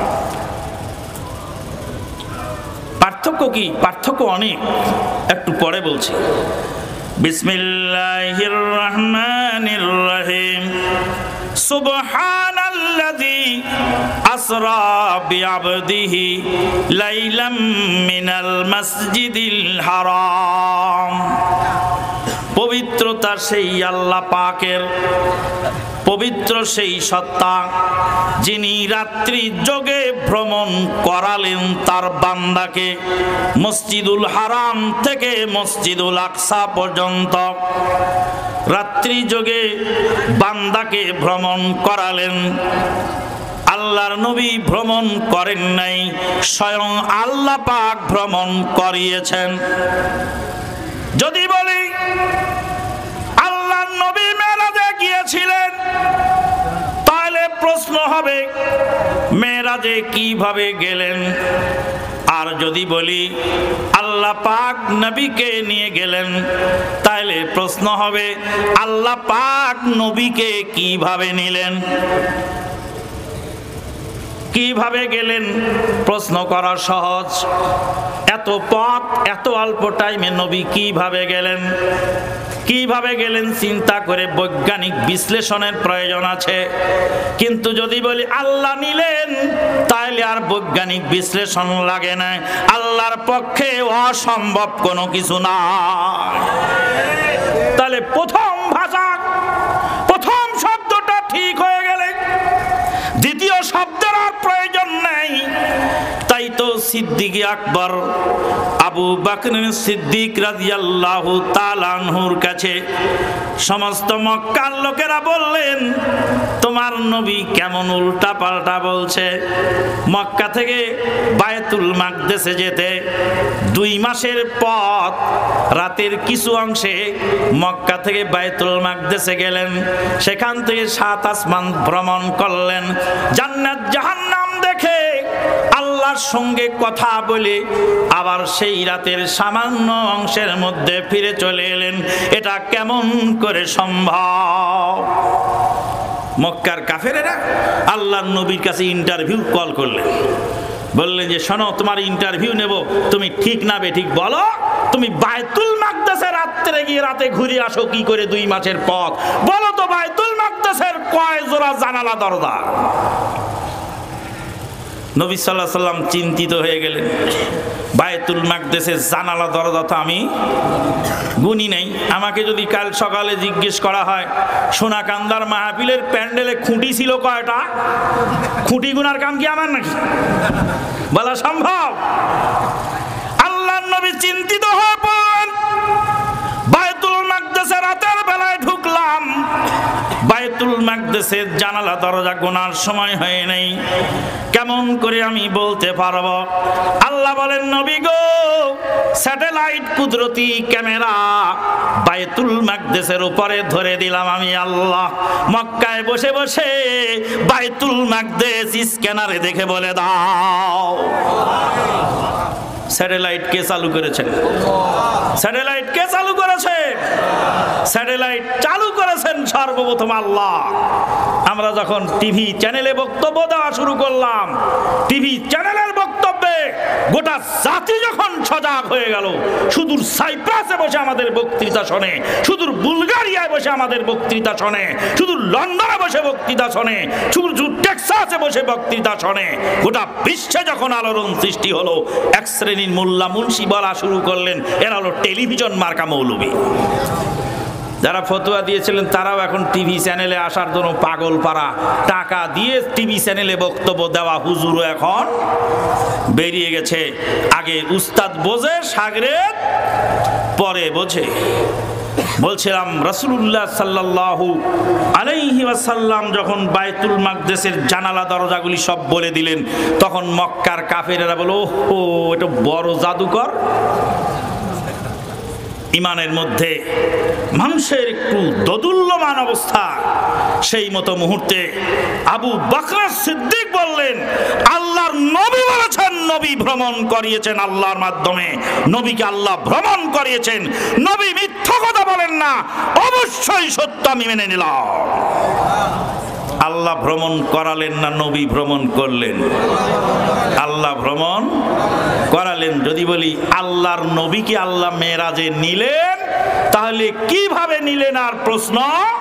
পার্থক্য কি? পার্থক্য অনেক, একটু পরে বলছি। বিসমিল্লাহির রহমানির রহিম। সুবহানাল্লাযী আসরা বিআবদিহি লাইলাম মিনাল মাসজিদিল হারাম। পবিত্রতা সেই আল্লাহ পাকের, পবিত্র সেই সত্তা যিনি রাত্রি যোগে ভ্রমণ করালেন তার বান্দাকে মসজিদুল হারাম থেকে মসজিদুল আকসা পর্যন্ত। রাত্রি যোগে বান্দাকে ভ্রমণ করালেন। আল্লাহর নবী ভ্রমণ করেন নাই, স্বয়ং আল্লাহ পাক ভ্রমণ করিয়েছেন। যদি বলি আল্লাহর নবী মেরাজে গিয়েছিলেন, তাহলে প্রশ্ন হবে মেরাজে কিভাবে গেলেন? আর যদি বলি আল্লাহ পাক নবীকে নিয়ে গেলেন, তাহলে প্রশ্ন হবে আল্লাহ পাক নবীকে কিভাবে নিলেন, কিভাবে গেলেন? প্রশ্ন করা সহজ। এত পথ, এত অল্প টাইমে নবী কিভাবে গেলেন? কিভাবে গেলেন চিন্তা করে বৈজ্ঞানিক বিশ্লেষণের প্রয়োজন আছে। কিন্তু যদি বলি আল্লাহ নিলেন, তাহলে আর বৈজ্ঞানিক বিশ্লেষণ লাগে না। আল্লাহর পক্ষে অসম্ভব কোনো কিছু না। তাহলে প্রথম ভাষা, প্রথম শব্দটা ঠিক হয়ে গেলে দ্বিতীয় শব্দের আর প্রয়োজন নেই। তাই তো সিদ্দিক আকবর আবু বকর সিদ্দিক রাদিয়াল্লাহু তাআলা আনহুর কাছে সমস্ত মক্কার লোকেরা বললেন, তোমার নবী কেমন উল্টা পাল্টা বলছে। মক্কা থেকে বায়তুল মাকদেসে যেতে দুই মাসের পথ, রাতের কিছু অংশে মক্কা থেকে বায়তুল মাকদেসে গেলেন। সেখান থেকে সাত আসমান ভ্রমণ করলেন। জান্নাত জাহান্নাম দেখে আল্লাহর সঙ্গে কথা বলে আবার সেই রাতের সামান্য অংশের মধ্যে ফিরে চলে এলেন। এটা কেমন করে সম্ভব? মক্কার কাফেরেরা আল্লাহর নবীর কাছে ইন্টারভিউ কল করলেন। বললেন যে শোনো, তোমার ইন্টারভিউ নেব, তুমি ঠিক না বেঠিক বলো। তুমি বায়তুল মাকদেসে রাত্রে গিয়ে রাতে ঘুরে আসো কি করে দুই মাসের পথ? বলো তো বায়তুল মাকদেসের কয় জোড়া জানালা দরজা? নবী সাল্লাল্লাহু আলাইহি সাল্লাম চিন্তিত হয়ে গেলেন। বায়তুল মাকদেসের জানালা দরজা তো আমি গুনি নাই। আমাকে যদি কাল সকালে জিজ্ঞেস করা হয় সোনাকান্দার মাহফিলের প্যান্ডেলে খুঁটি ছিল কয়টা, খুঁটি গুনার কাম কি আমার নাকি? বলা সম্ভব? আল্লাহর নবী চিন্তিত হয়ে পড়লেন। বায়তুল মাকদেসে রাতের বেলায় ঢুকলাম, বায়তুল মাকদেসের জানালা দরজা গোনার সময় হয় নাই, কেমন করে আমি বলতে পারবো? আল্লাহ বলেন, নবী গো, স্যাটেলাইট কুদরতি ক্যামেরা বায়তুল মাকদেসের উপরে ধরে দিলাম আমি আল্লাহ। মক্কায় বসে বসে বায়তুল মাকদেস স্ক্যানারে দেখে বলে দাও। স্যাটেলাইট কে চালু করেছেন? স্যাটেলাইট কে চালু করেছে? স্যাটেলাইট চালু করেছেন সর্বপ্রথম আল্লাহ। আমরা যখন টিভি চ্যানেলে বক্তব্য দেওয়া শুরু করলাম, টিভি চ্যানেলের বক্তব্যে গোটা জাতি যখন সজাগ হয়ে গেল, সুদূর সাইপ্রাসে বসে আমাদের বক্তৃতা শোনে, সুদূর বুলগারিয়ায় বসে আমাদের বক্তৃতা শোনে, সুদূর লন্ডনে বসে বক্তৃতা শোনে, সুদূর টেক্সাসে বসে বক্তৃতা শোনে, গোটা বিশ্বে যখন আলোড়ন সৃষ্টি হলো, এক শ্রেণীর মোল্লা মুন্সি বলা শুরু করলেন, এরা হলো টেলিভিশন মার্কা মৌলবী। যারা ফতোয়া দিয়েছিলেন তারাও এখন টিভি চ্যানেলে আসার জন্য পাগল পারা। টাকা দিয়ে টিভি চ্যানেলে বক্তব্য দেওয়া হুজুরও এখন বেরিয়ে গেছে। আগে উস্তাদ বোঝে, শাগরেদ পরে বোঝে। বলছিলাম রাসূলুল্লাহ সাল্লাল্লাহু আলাইহি ওয়াসাল্লাম যখন বায়তুল মাকদেসের জানালা দরজাগুলি সব বলে দিলেন, তখন মক্কার কাফেরেরা বলল, ও এটা বড় জাদুকর। ইমানের মধ্যে মানুষের একটু দোদুল্যমান অবস্থা, সেই মতো মুহূর্তে আবু বকর সিদ্দিক বললেন, আল্লাহর নবী বলেছেন, নবী ভ্রমণ করিয়েছেন আল্লাহর মাধ্যমে, নবীকে আল্লাহ ভ্রমণ করিয়েছেন, নবী মিথ্যা কথা বলেন না, অবশ্যই সত্য আমি মেনে নিলাম। আল্লাহ ভ্রমণ করালেন না নবী ভ্রমণ করলেন? আল্লাহ ভ্রমণ করালেন। যদি বলি আল্লাহর নবীকে আল্লাহ মেরাজে নিলেন, তাহলে কিভাবে নিলেন আর প্রশ্ন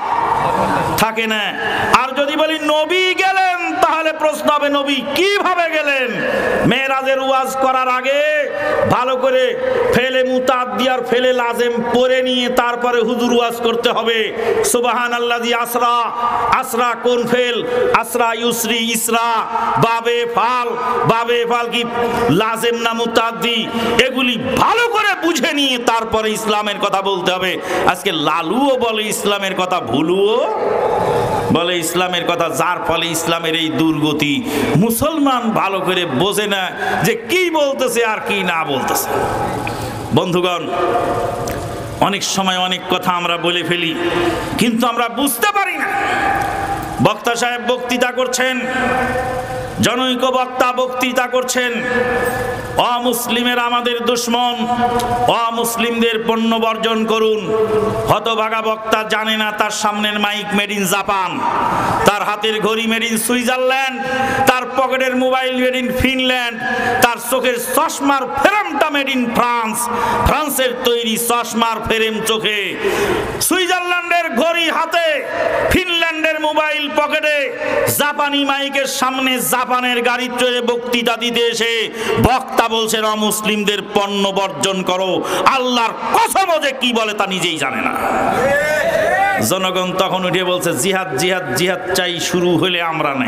থাকে না। আর যদি বলি নবী গেলেন, তাহলে প্রশ্ন হবে নবী কিভাবে গেলেন। মেরাজের ওয়াজ করার আগে ভালো করে ফেলে মুতাদ্দিয়ার ফেলে লাজেম পড়ে নিয়ে তারপরে হুজুর ওয়াজ করতে হবে। সুবহানাল্লাযী আসরা, আসরা কোন ফেল, আসরা ইউসরি ইসরা, বাবে ফাল, বাবে ফাল কি লাজেম না মুতাদ্দি, এগুলি ভালো করে বুঝে নিয়ে তারপরে ইসলামের কথা বলতে হবে। আজকে লালুও বলে ইসলামের কথা, ভুলুও বলে ইসলামের কথা, যার ফলে ইসলামের এই দুর্গতি। মুসলমান ভালো করে বোঝে না যে কি বলতেছে আর কি না বলতেছে। বন্ধুগণ, অনেক সময় অনেক কথা আমরা বলে ফেলি, কিন্তু আমরা বুঝতে পারি না। বক্তা সাহেব বক্তৃতা করছেন, জনৈক বক্তা বক্তৃতা করছেন, অমুসলিমের আমাদের দুশ্মন, অমুসলিমদের পণ্য বর্জন করুন। হতভাগা বক্তা জানে না তার সামনের মাইক মেড ইন জাপান, তার হাতের ঘড়ি মেড ইন সুইজারল্যান্ড, তার পকেটের মোবাইল মেড ইন ফিনল্যান্ড, তার চোখের চশমার ফ্রেমটা মেড ইন ফ্রান্স, ফ্রান্সের তৈরি চশমার ফ্রেম চোখে, সুইজারল্যান্ডের ঘড়ি হাতে, ফিনল্যান্ডের মোবাইল পকেটে, জাপানি মাইকের সামনে জাপানের গাড়ি চড়ে বক্তৃতা দিতে এসে বক্তা বলছেন অমুসলিমদের পণ্য বর্জন করো। আল্লাহর কসম যে কি বলে তা নিজেই জানে না। জনগণ তখন উঠে বলছে জিহাদ জিহাদ জিহাদ চাই, শুরু হলে আমরা নাই।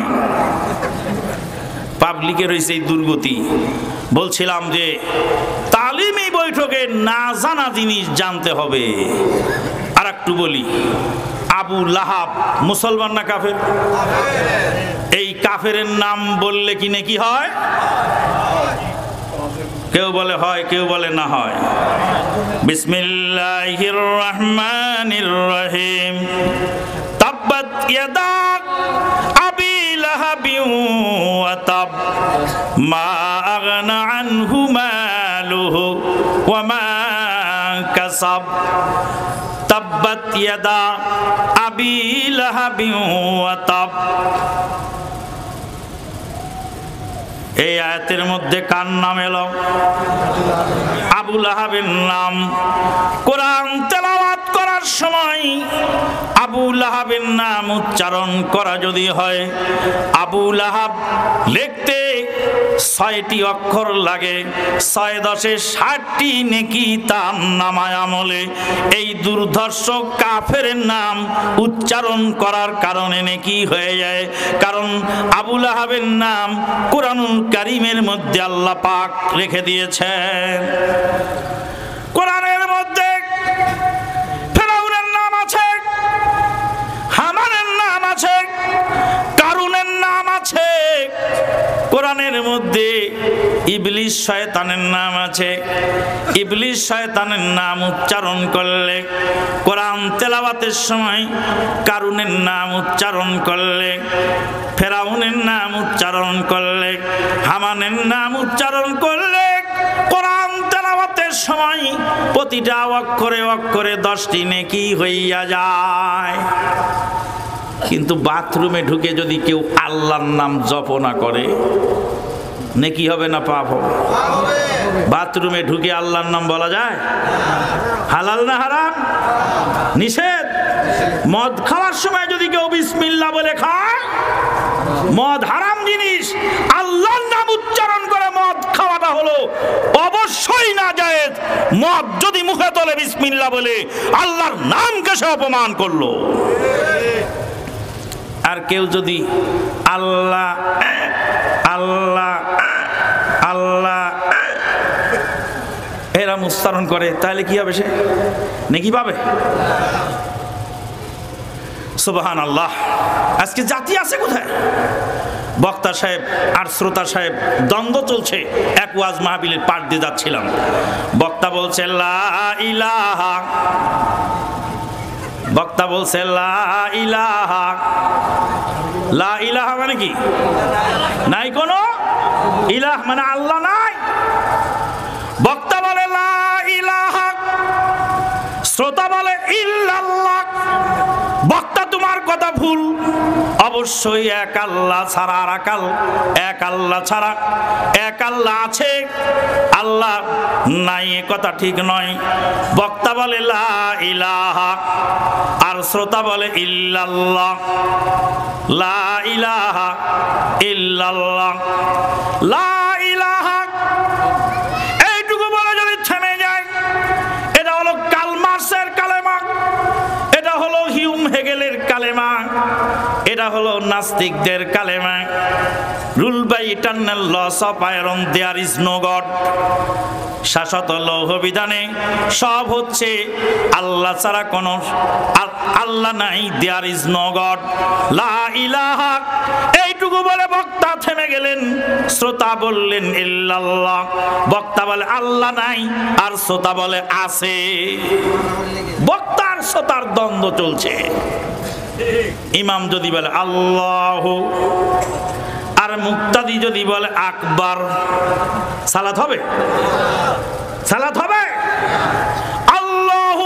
পাবলিকের হয়েছে এই দুর্গতি। বলছিলাম যে তালিমি বৈঠকে না জানা জিনিস জানতে হবে। আর একটু বলি, আবু লাহাব মুসলমান না কাফের? এই কাফেরের নাম বললে কি নেকি হয়? কেউ বলে হয়, কেউ বলে না হয়। বিসমিল্লাহির রহমানির রহিম। তাব্বাত ইয়াদা আবি লাহাবিন ওয়া তাব মা আগনা আনহু মালুহু ওয়া মা কাসাব। তাব্বাত ইয়াদা আবি লাহাবিন ওয়া তাব। এই আয়াতের মধ্যে কার নাম এলো? আবু লাহাবের নাম। কোরআন তেলাওয়াত করার সময় আবু লাহাবের নাম উচ্চারণ করা যদি হয়, আবু লাহাব লিখতে ছয়টি অক্ষর লাগে, ছয় দশে ষাটটি নেকি তার নামায় আমলে। এই দুর্ধর্ষ কাফের নাম উচ্চারণ করার কারণে নেকি হয়ে যায়। কারণ আবু লাহাবের নাম কোরআনুল কারীমের মধ্যে আল্লাহ পাক রেখে দিয়েছেন। কোরআনের মধ্যে ফেরাউনের নাম আছে, হামানের নাম আছে, কারুনের নাম আছে। কোরআনের মধ্যে ইবলিস শয়তানের নাম আছে। ইবলিস শয়তানের নাম উচ্চারণ করলে, কোরআন তেলাওয়াতের সময় কারুনের নাম উচ্চারণ করলে, ফেরাউনের নাম উচ্চারণ করলে, হামানের নাম উচ্চারণ করলে, কোরআন তেলাওয়াতের সময় প্রতিটা অক্ষরে অক্ষরে দশটি নেকি হইয়া যায়। কিন্তু বাথরুমে ঢুকে যদি কেউ আল্লাহর নাম জপ না করে, নেকি হবে না পাপ হবে? বাথরুমে ঢুকে আল্লাহর নাম বলা যায়? হালাল না হারাম? নিষেধ। মদ খাওয়ার সময় যদি কেউ বিসমিল্লাহ বলে খায়, মদ হারাম জিনিস, আল্লাহর নাম উচ্চারণ করে মদ খাওয়াটা হলো অবশ্যই নাজায়েজ। মদ যদি মুখে তোলে বিসমিল্লাহ বলে, আল্লাহর নামকে সে অপমান করলো। আর কেউ যদি আল্লাহ আল্লাহ আল্লাহ এরম উচ্চারণ করে, তাহলে কি হবে? সে নেকি পাবে? সুবহানাল্লাহ। আজকে জাতি আছে কোথায়? বক্তা সাহেব আর শ্রোতা সাহেব দ্বন্দ্ব চলছে। এক ওয়াজ মাহফিলের পাশ দিয়ে যাচ্ছিলাম, বক্তা বলছে লা ইলাহা, বক্তা বলছে লা ইলাহা। লা ইলাহা মানে কি? নাই কোনো ইলাহ, মানে আল্লাহ নাই। বক্তা বলে লা ইলাহা, শ্রোতা বলে ইল্লাল্লাহ। বক্তা তোমার কথা ভুল, অবশ্যই এক আল্লাহ ছাড়া আর এক এক আল্লাহ ছাড়া এক আল্লাহ আছে, আল্লাহ নাই এ কথা ঠিক নয়। বক্তা বলে লা ইলাহা আর শ্রোতা বলে ইল্লাল্লাহ। লা ইলাহা ইল্লাল্লাহ, লা ইলাহা এইটুকু বলে যদি থেমে যায়, এটা হলো কার্ল মার্ক্সের কালেমা, এটা হলো হিউম হেগেলের কালেমা, এটা হলো নাস্তিকদের কালেমা। Rule by eternal laws of iron, there is no God. শাশ্বত লৌহ বিধানে সব হচ্ছে আল্লাহ ছাড়া কোনো আল্লাহ নাই, দেয়ার ইজ নো গড। লা ইলাহা এইটুকু বলে বক্তা থেমে গেলেন, শ্রোতা বললেন ইল্লাল্লাহ। বক্তা বলে আল্লাহ নাই আর শ্রোতা বলে আছে। বক্তার শ্রোতার দ্বন্দ্ব চলছে। ইমাম যদি বলে আল্লাহ আর মুক্তাদি যদি বলে আকবার, সালাত হবে? সালাত হবে? আল্লাহ,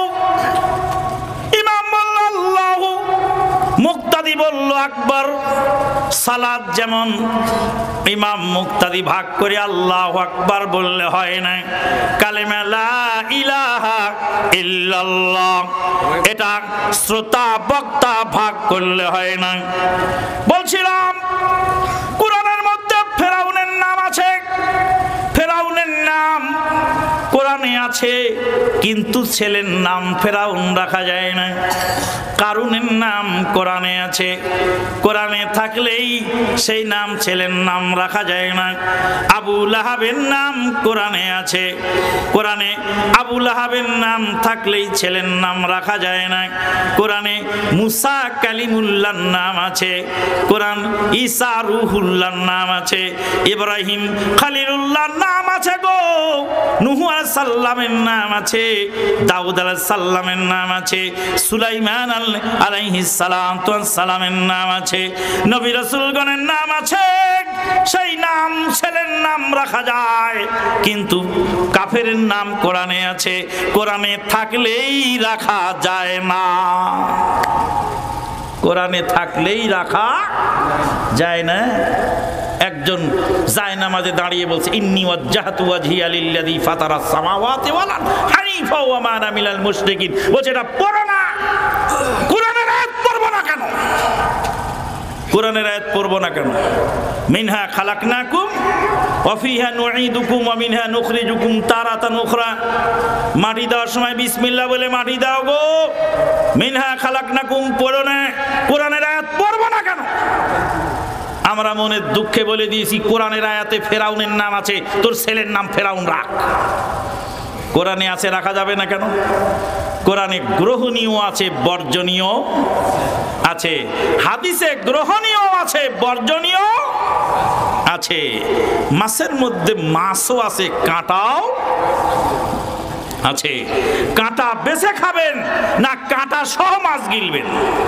ইমাম বলল আল্লাহ, মুক্তাদি বলল আকবার। সালাত যেমন ইমাম মুক্তাদি ভাগ করে আল্লাহু আকবার বললে হয় না, কালেমা লা ইলাহা ইল্লাল্লাহ এটা শ্রোতা বক্তা ভাগ করলে হয় না। বলছিলাম কোরআনের মধ্যে ফেরাউনের নাম আছে, ফেরাউনের নাম কোরআনে আছে, কিন্তু ছেলের নাম ফেরাউন রাখা যায় না। কারুনের নাম কোরআনে আছে, কোরআনে থাকলেই সেই নাম ছেলের নাম রাখা যায় না। আবু লাহাবের নাম কোরআনে আছে, কোরআনে আবু লাহাবের নাম থাকলেই ছেলের নাম রাখা যায় না। কোরআনে মুসা কালিমুল্লাহর নাম আছে, কোরআন ঈসা রুহুল্লাহর নাম আছে, ইব্রাহিম খলিলুল্লাহর নাম আছে গো, নূহ আলাইহিস সালামের নাম আছে, দাউদ আলাইহিস সালামের নাম আছে, সুলাইমান আলাইহিস সালাম তো সালামের নাম আছে, নবী রাসূলগণের নাম আছে। সেই নাম ছেলের নাম রাখা যায়, কিন্তু কাফেরের নাম কোরআনে আছে, কোরআনে থাকলেই রাখা যায় না। কোরআনে থাকলেই রাখা যায় না। একজন জায়নামাজে দাঁড়িয়ে বলছে ইন্নী ওয়াজ্জাহতু ওয়াজহিয়া লিল্লাযী ফাতারাস সামাওয়াতি ওয়াল আরদ হানিফা ওয়া মা আনা মিনাল মুশরিকিন। বলছে এটা পড়ো না, কোরআনের আয়াত পড়বো না কেন? কোরআনের আয়াত পড়বো না কেন? মিনহা খালাকনাকুম ওয়া ফিহা নুঈদুকুম ওয়া মিনহা নুখরিজুকুম তারাতান উখরা। মাটি দেওয়ার সময় বিসমিল্লাহ বলে মাটি দাও গো। মিনহা খালাকনাকুম পড়ো না, কোরআনের আয়াত পড়বো না কেন? আমরা মনের দুঃখে বলে দিয়েছি কোরআনের আয়াতে ফেরাউনের নাম আছে, তোর ছেলের নাম ফেরাউন রাখ। কোরআনে আছে, রাখা যাবে না কেন? কোরআনে গ্রহণীয় আছে, বর্জনীয় আছে, হাদিসে গ্রহণীয় আছে, বর্জনীয় আছে। মাছের মধ্যে মাছও আছে, কাঁটাও আছে। কাঁটা বেছে খাবেন না কাঁটা সহ মাছ গিলবেন?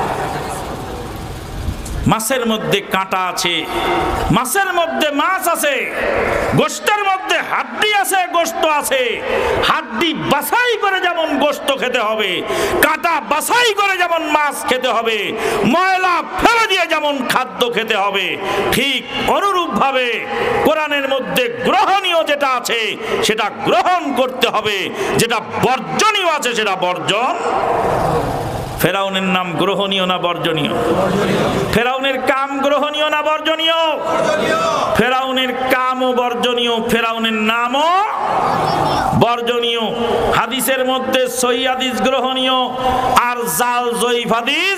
মাছের মধ্যে কাঁটা আছে, মাছের মধ্যে মাছ আছে, গোশতের মধ্যে হাড্ডি আছে, গোশত আছে। হাড্ডি বাছাই করে যেমন গোশত খেতে হবে, কাঁটা বাছাই করে যেমন মাছ খেতে হবে, ময়লা ফেলে দিয়ে যেমন খাদ্য খেতে হবে, ঠিক অনুরূপ ভাবে কোরআনের মধ্যে গ্রহণীয় যেটা আছে সেটা গ্রহণ করতে হবে, যেটা বর্জনীয় আছে সেটা বর্জন। ফেরাউনের নাম গ্রহণীয় না বর্জনীয়? ফেরাউনের কাম গ্রহণীয় না বর্জনীয়? ফেরাউনের কামও বর্জনীয়, ফেরাউনের নামও বর্জনীয়। হাদিসের মধ্যে সহিহ হাদিস গ্রহণীয় আর জাল জয়ীফ হাদিস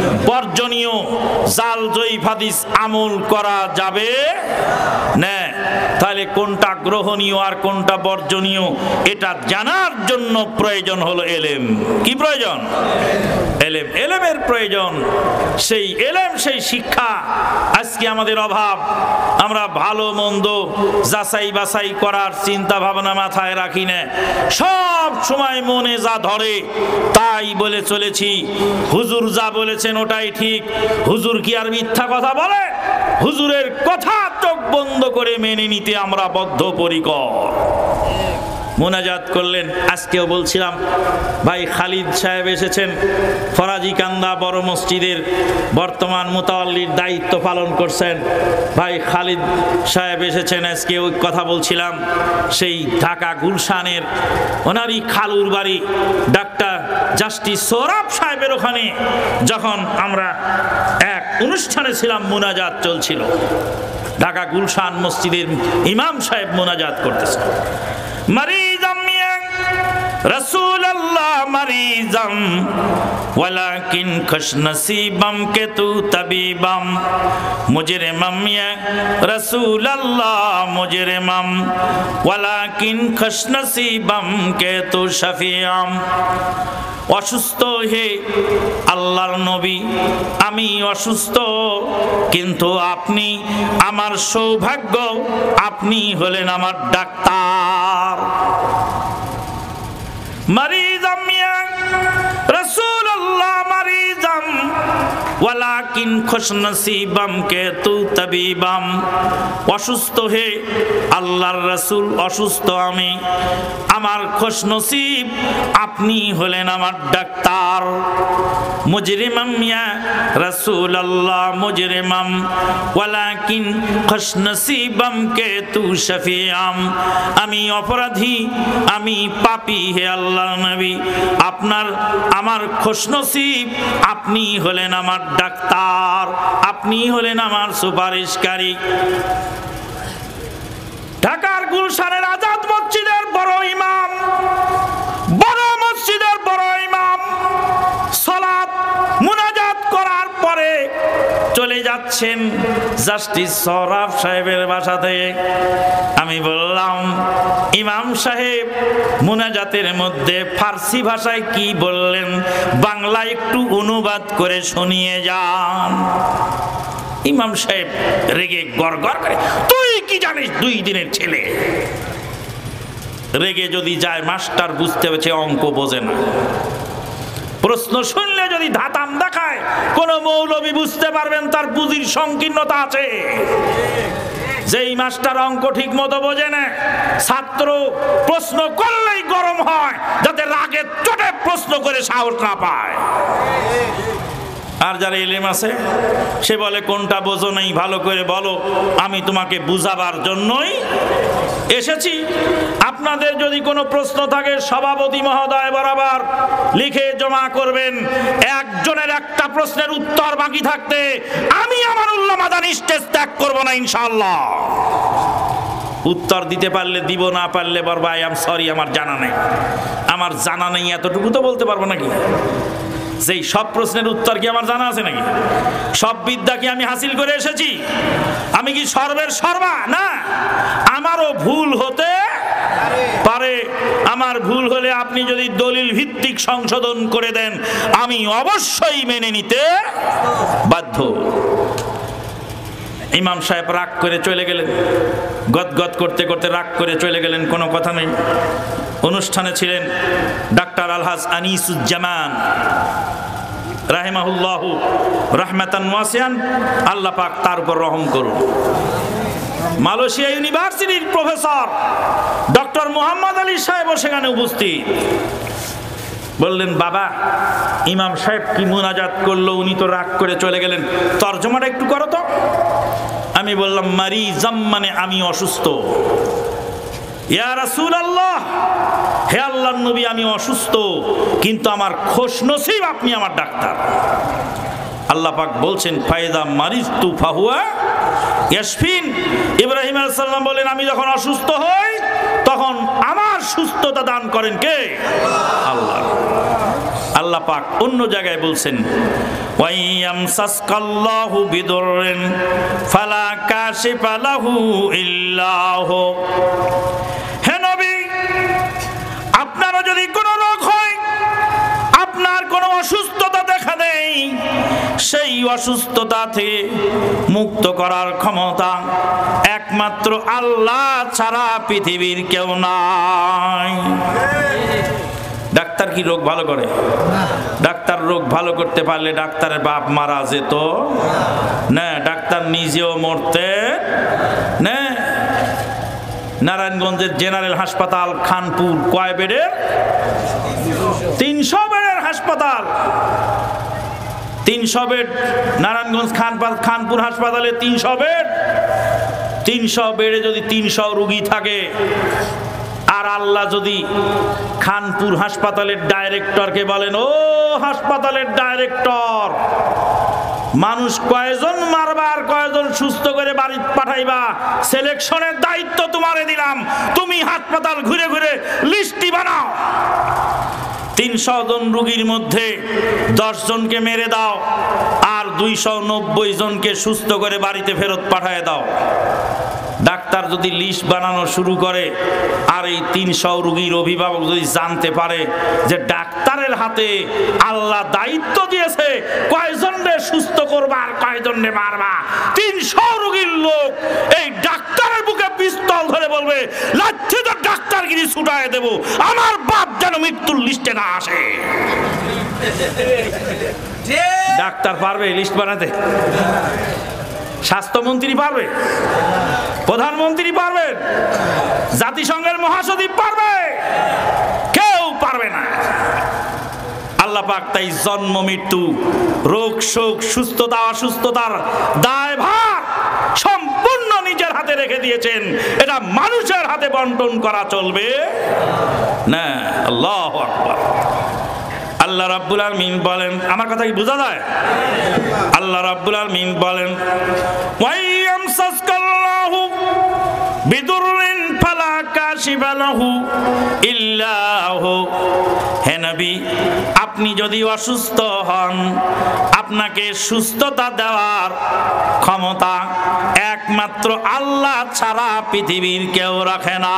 বর্জনীয়। জাল জয়ীফ হাদিস আমল করা যাবে না। তাহলে কোনটা গ্রহণীয় আর কোনটা বর্জনীয় এটা জানার জন্য প্রয়োজন হলো এলেম। কি প্রয়োজন? এলেম। এলেমের প্রয়োজন। সেই এলেম, সেই শিক্ষা আজকে আমাদের অভাব। আমরা ভালো মন্দ যাচাই বাছাই করার চিন্তা ভাবনা মাথায় রাখি না, সব সময় মনে যা ধরে তাই বলে চলেছি। হুজুর যা বলেছেন ওটাই ঠিক। হুজুর কি আর মিথ্যা কথা বলে? হুজুরের কথা চোখ বন্ধ করে মেনে নিতে আমরা বদ্ধপরিকর। মোনাজাত করলেন। আজকেও বলছিলাম ভাই খালিদ সাহেব এসেছেন, ফরাজি কান্দা বড় মসজিদের বর্তমান মুতাওয়াল্লির দায়িত্ব পালন করছেন। ভাই খালিদ সাহেব এসেছেন, আজকে ওই কথা বলছিলাম। সেই ঢাকা গুলশানের ওনারই খালুর বাড়ি ডাক্তার জাস্টিস সৌরভ সাহেবের ওখানে যখন আমরা এক অনুষ্ঠানে ছিলাম, মোনাজাত চলছিল। ঢাকা গুলশান মসজিদের ইমাম সাহেব মোনাজাত করতেছেন। মরিজম ইয়া রাসূলুল্লাহ মরিজম ওয়ালাকিন খুশনসিবম কে তু তবিবম মুজরিমম ইয়া রাসূলুল্লাহ মুজরিমম ওয়ালাকিন খুশনসিবম কে তু শফিয়ম। অসুস্থ হে আল্লাহর নবী, আমি অসুস্থ, কিন্তু আপনি আমার সৌভাগ্য, আপনি হলেন আমার ডাক্তার। মরিজম ইয়া রাসূলুল্লাহ মরিজম ওয়ালাকিন খুশনসিবম কে তু তবিবম। অসুস্থ হে আল্লাহর রাসূল, অসুস্থ আমি, আমার খুশনসিব, আপনি হলেন আমার ডাক্তার। মুজরিমম ইয়া রাসূলুল্লাহ মুজরিমম ওয়ালাকিন খুশনসিবম কে তু শফিয়ম। আমি অপরাধী, আমি পাপী হে আল্লাহর নবী, আপনার আমার খুশনসিব, আপনি হলেন আমার ডাক্তার, আপনি হলেন আমার সুপারিশকারী। ঢাকার গুলশানের আজাদ মসজিদের বড় ইমাম, বড় মসজিদের বড় ইমাম সালাত মুনাজাত করার পরে চলে যাচ্ছেন জাস্টিস সৌরভ সাহেবের বাসাতে। আমি বললাম, ইমাম সাহেব মুনাজাতের মধ্যে ফার্সি ভাষায় কি বললেন, বাংলা একটু অনুবাদ করে শুনিয়ে যান। ইমাম সাহেব রেগে গড়গড় করে, তুই কি জানিস দুই দিনের ছেলে। রেগে যদি যায়, মাস্টার বুঝতে পেরেছে অঙ্ক বোঝে না। প্রশ্ন শুনলে যদি ধাতাম দেখায়, কোন মৌলবী বুঝতে পারবেন তার বুদ্ধির সংকীর্ণতা আছে। যেই মাস্টার অঙ্ক ঠিক মতো বোঝে না, ছাত্র প্রশ্ন করলেই গরম হয়, যাতে রাগে চোটে প্রশ্ন করে সাহস না পায়। আর যারা ইলম আছে, সে বলে কোনটা বোঝো নাই, ভালো করে বলো, আমি তোমাকে বুঝাবার জন্যই এসেছি। আপনাদের যদি কোনো প্রশ্ন থাকে, সভাপতি মহোদয় বরাবর লিখে জমা করবেন। একজনের একটা প্রশ্নের উত্তর বাকি থাকতে আমি আমার উল্লাহ মাদানী স্টেজ ত্যাগ করবো না ইনশাআল্লাহ। উত্তর দিতে পারলে দিব, না পারলে বলবো আই এম সরি, আমার জানা নেই। আমার জানা নেই এতটুকু তো বলতে পারবো নাকি? যেই সব প্রশ্নের উত্তর কি আমার জানা আছে নাকি? সব বিদ্যা কি আমি হাসিল করে এসেছি? আমি কি সর্বের সর্বা? না, আমারও ভুল হতে পারে। আমার ভুল হলে আপনি যদি দলিল ভিত্তিক সংশোধন করে দেন, আমি অবশ্যই মেনে নিতে বাধ্য। ইমাম সাহেব রাগ করে চলে গেলেন, গদগদ করতে করতে রাগ করে চলে গেলেন, কোনো কথা নেই। অনুষ্ঠানে ছিলেন ডাক্তার আলহাজ আনিসুজ্জামান রাহিমাহুল্লাহু রাহমাতান ওয়াসিআন, আল্লাহ পাক তার উপর রহম করুন। মালয়েশিয়া ইউনিভার্সিটির প্রফেসর ডক্টর মোহাম্মদ আলী সাহেব সেখানে উপস্থিত। বললেন, বাবা ইমাম সাহেব কি মুনাজাত করলো, উনি তো রাগ করে চলে গেলেন, তরজমাটা একটু করো তো। আমি বললাম, মারিজাম মানে আমি অসুস্থ। ইয়া রাসূলুল্লাহ, হে আল্লাহর নবী, আমি অসুস্থ, কিন্তু আমার খুশনসিব, আপনি আমার ডাক্তার। আল্লাহ পাক বলছেন, ফায়দা মারিজতু ফাহুয়া ইয়াশফিন। ইব্রাহিম আলাইহিস সালাম বলেন, আমি যখন অসুস্থ হই তখন আমার সুস্থতা দান করেন কে? আল্লাহ। আল্লাহ পাক অন্য জায়গায় বলছেন ওয়াইয়ামসাসকাল্লাহু বিদুররিন ফালা কাশিফা লাহু ইল্লাহু। হে নবী, আপনারও যদি কোনো রোগ হয়, আপনার কোনো অসুস্থতা দেখা দেয়, সেই অসুস্থতা থেকে মুক্ত করার ক্ষমতা একমাত্র আল্লাহ ছাড়া পৃথিবীর কেউ নাই। ডাক্তার কি রোগ ভালো করে? ডাক্তার রোগ ভালো করতে পারলে ডাক্তারের বাপ মারা যেত না, ডাক্তার নিজেও মরতে না। নারায়ণগঞ্জের জেনারেল হাসপাতাল খানপুর কয় বেডের? তিনশো বেডের হাসপাতাল, তিনশো বেড। নারায়ণগঞ্জ খানপুর হাসপাতালে তিনশো বেড। তিনশো বেডে যদি তিনশো রোগী থাকে, আর আল্লাহ যদি খানপুর হাসপাতালের ডাইরেক্টরকে বলেন, ও হাসপাতালের ডাইরেক্টর, মানুষ কয়জন মারবা আর কয়জন সুস্থ করে বাড়ি পাঠাইবা, সিলেকশনের দায়িত্ব তোমারে দিলাম, তুমি হাসপাতাল ঘুরে ঘুরে লিস্টি বানাও। তিনশো জন রোগীর মধ্যে দশ জনকে মেরে দাও আর দুইশো নব্বই জনকে সুস্থ করে বাড়িতে ফেরত পাঠায় দাও। ডাক্তার যদি লিস্ট বানানো শুরু করে আর এই তিনশো রোগীর অভিভাবক যদি জানতে পারে যে ডাক্তারের হাতে আল্লাহ দায়িত্ব দিয়েছে কয়জনরে সুস্থ করবা আর কয়জনরে মারবা, তিনশো রোগীর লোক এই ডাক্তারের বুকে পিস্তল ধরে বলবে, লাচ্ছি তো ডাক্তারগিরি ছুটায় দেব, আমার বাপ যেন মৃত্যুর লিস্টে না আসে। ডাক্তার পারবে লিস্ট বানাতে? স্বাস্থ্যমন্ত্রী পারবে? প্রধানমন্ত্রী পারবে? জাতিসংঘের মহাসচিব পারবে? কেউ পারবে না। আল্লাহ পাক তাই জন্ম মৃত্যু, রোগ শোক, সুস্থতা অসুস্থতার দায়ভার সম্পূর্ণ নিজের হাতে রেখে দিয়েছেন। এটা মানুষের হাতে বন্টন করা চলবে না। আল্লাহু আকবার। আল্লাহ রাব্বুল আলামিন বলেন, আমার কথা কি বোঝা যায়? আল্লাহ রাব্বুল আলামিন বলেন, ওয়াইয়ামসাসকাল্লাহু বিদুররিন ফালা কাশিফা লাহু ইল্লাহু। হে নবী, আপনি যদি অসুস্থ হন, আপনাকে সুস্থতা দেওয়ার ক্ষমতা একমাত্র আল্লাহ ছাড়া পৃথিবীর কেউ রাখে না।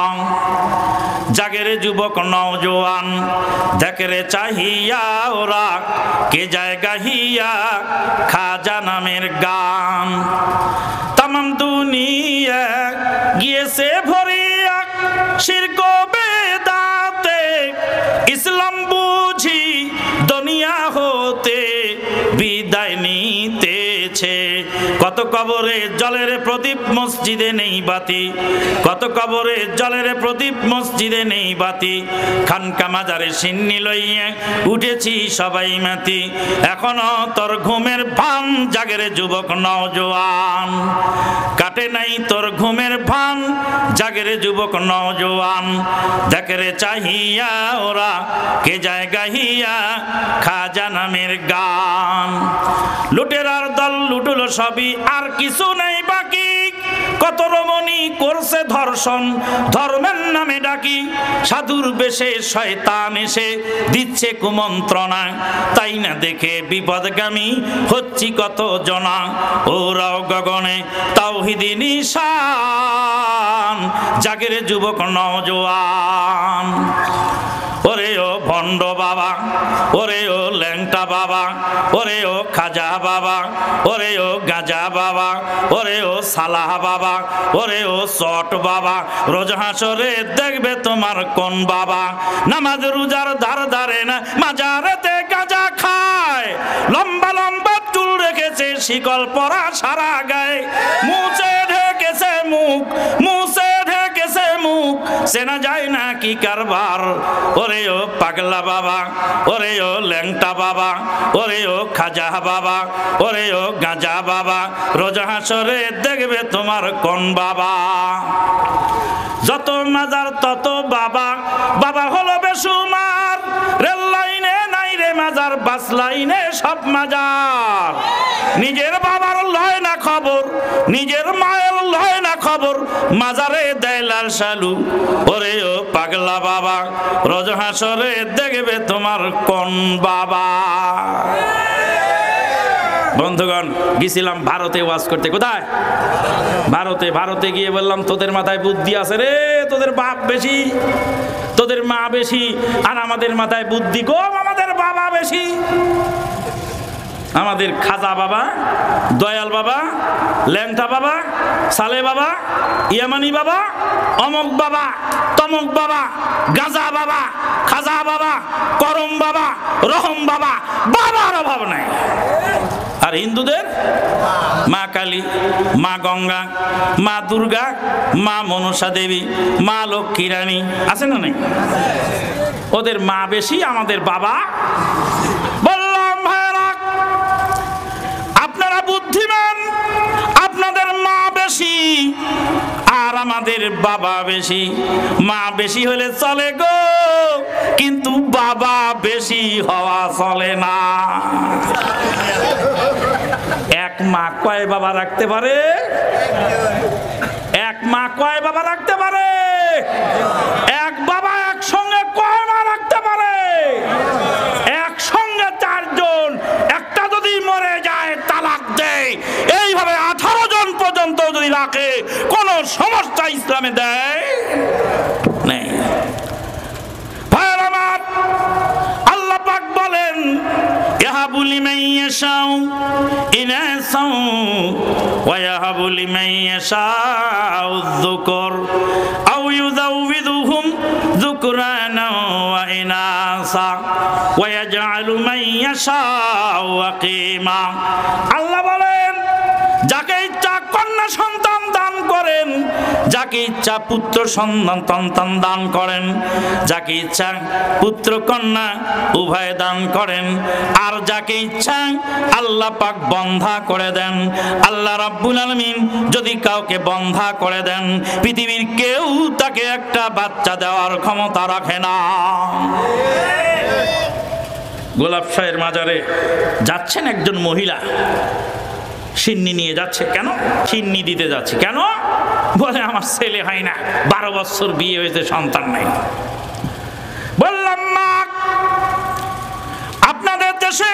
জাগেরে যুবক নওজোয়ান, দেখরে চাহিয়া ওরা কে যায় গাহিয়া খাজা নামের গান। তামাম দুনিয়া গিয়েছে ভরিয়া শিরক বেদাতে, ইসলাম বুঝি দুনিয়া হতে বিদায় নিতেছে। কত কবরে জলের প্রদীপ মসজিদে নেই বাতি, কত কবরে জলের প্রদীপ মসজিদে নেই বাতি। খানকা মাজারে সিন্নি লইয়া উঠেছি সবাই মাতি, এখনো তোর ঘুমের ভান জাগেরে যুবক নওজোয়ান। কাটে নাই তোর ঘুমের ভান জাগেরে যুবক নওজোয়ান, দেখরে চাহিয়া ওরা কে যায় গাহিয়া খাজা নামের গান। লুটেরার দল লুটুলো সবই, আর কিছু নেই বাকি। কত রমণী করছে ধর্ষণ ধর্মের নামে ডাকি, সাধুর বেশে শয়তান এসে দিচ্ছে কুমন্ত্রণা। তাই না দেখে বিপদগামী হচ্ছি কত জনা, ওরাও গগনে তাওহীদি নিশান জাগেরে যুবক নওজোয়ান। ওরে ও ভণ্ড বাবা, ওরে ও ল্যাংটা বাবা, ওরে ও খাজা বাবা, ওরে ও গাজা বাবা, ওরে ও সালাহ বাবা, ওরে ও চট বাবা, রোজ হাসরে দেখবে তোমার কোন বাবা। নামাজ রোজার ধার ধারে না, মাজারেতে গাজা খায়, লম্বা লম্বা চুল রেখেছে শিকল পরা সারা গায়ে, মুছে ঢেকেছে মুখ, মুছে ঢেকেছে মুখ, চেনা যায় না কি কারবার। ওরে ও পাগলা বাবা, ওরে ও ল্যাংটা বাবা, ওরে ও খাজা বাবা, ওরে ও গাঁজা বাবা, রোজ হাসরে দেখবে তোমার কোন বাবা। যত মাজার তত বাবা, বাবা হলো বেসুমার, রেল লাইনে নাই রে মাজার, বাস লাইনে সব মাজার। নিজের বাবার লয় না খবর, নিজের মায়ের লয় না খবর, মাজারে দেয় লাল শালু। ওরে ও পাগলা বাবা, রোজ হাসরে দেখবে তোমার কোন বাবা। বন্ধুগণ, গেছিলাম ভারতে ওয়াজ করতে। কোথায়? ভারতে। ভারতে গিয়ে বললাম, তোদের মাথায় বুদ্ধি আছে রে, তোদের বাপ বেশি, তোদের মা বেশি, আর আমাদের মাথায় বুদ্ধি কম, আমাদের বাবা বেশি। আমাদের খাজা বাবা, দয়াল বাবা, ল্যাংটা বাবা, সালে বাবা, ইয়ামানি বাবা, অমক বাবা, তমক বাবা, গাজা বাবা, খাজা বাবা, করম বাবা, রহম বাবা, বাবার অভাব নাই। আর হিন্দুদের মা কালী, মা গঙ্গা, মা দুর্গা, মা মনসা দেবী, মা লক্ষ্মী রানী, আছে না নাই? ওদের মা বেশি, আমাদের বাবা। বললাম ভাইরা, আপনারা বুদ্ধিমান, আপনাদের মা বেশি আর আমাদের বাবা বেশি। মা বেশি হলে চলে গো, কিন্তু বাবা বেশি হওয়া চলে না। এক মা কয় বাবা রাখতে পারে? এক মা কয় বাবা রাখতে পারে? এক বাবা একসঙ্গে কয় মা রাখতে পারে? একসঙ্গে চারজন। একটা যদি মরে যায়, তালাক দেয়, এইভাবে আঠারো জন পর্যন্ত যদি রাখে, কোন সমস্যা ইসলামে দেয় নেই। ভাইয়ের আমার, আল্লাহ পাক বলেন, ইয়াহাবু লিমান ইয়াশাউ ইনাসা ওয়া ইয়াহাবু লিমান ইয়াশাউ যুকুর আও ইউযাউযুহুম যুকরানা ওয়া ইনাসা ওয়া ইয়াজআলু মান ইয়াশাউ আকিমা। আল্লাহ বলেন, যাকে ইচ্ছা কন্যা সন্তান দান করেন, যাকে ইচ্ছা পুত্র সন্তান দান করেন, যাকে ইচ্ছা পুত্র কন্যা উভয় দান করেন, আর যাকে ইচ্ছা আল্লাহ পাক বন্ধা করে দেন। আল্লাহ রাব্বুল আলামিন যদি কাউকে বন্ধা করে দেন, পৃথিবীর কেউ তাকে একটা বাচ্চা দেওয়ার ক্ষমতা রাখে না। গোলাপ শাহের মাজারে যাচ্ছেন একজন মহিলা, সিন্নি নিয়ে যাচ্ছে। কেন? সিন্নি দিতে যাচ্ছে। কেন? বলে আমার ছেলে হয় না, বারো বছর বিয়ে হয়েছে, সন্তান নাই। বললাম, মা, আপনাদের দেশে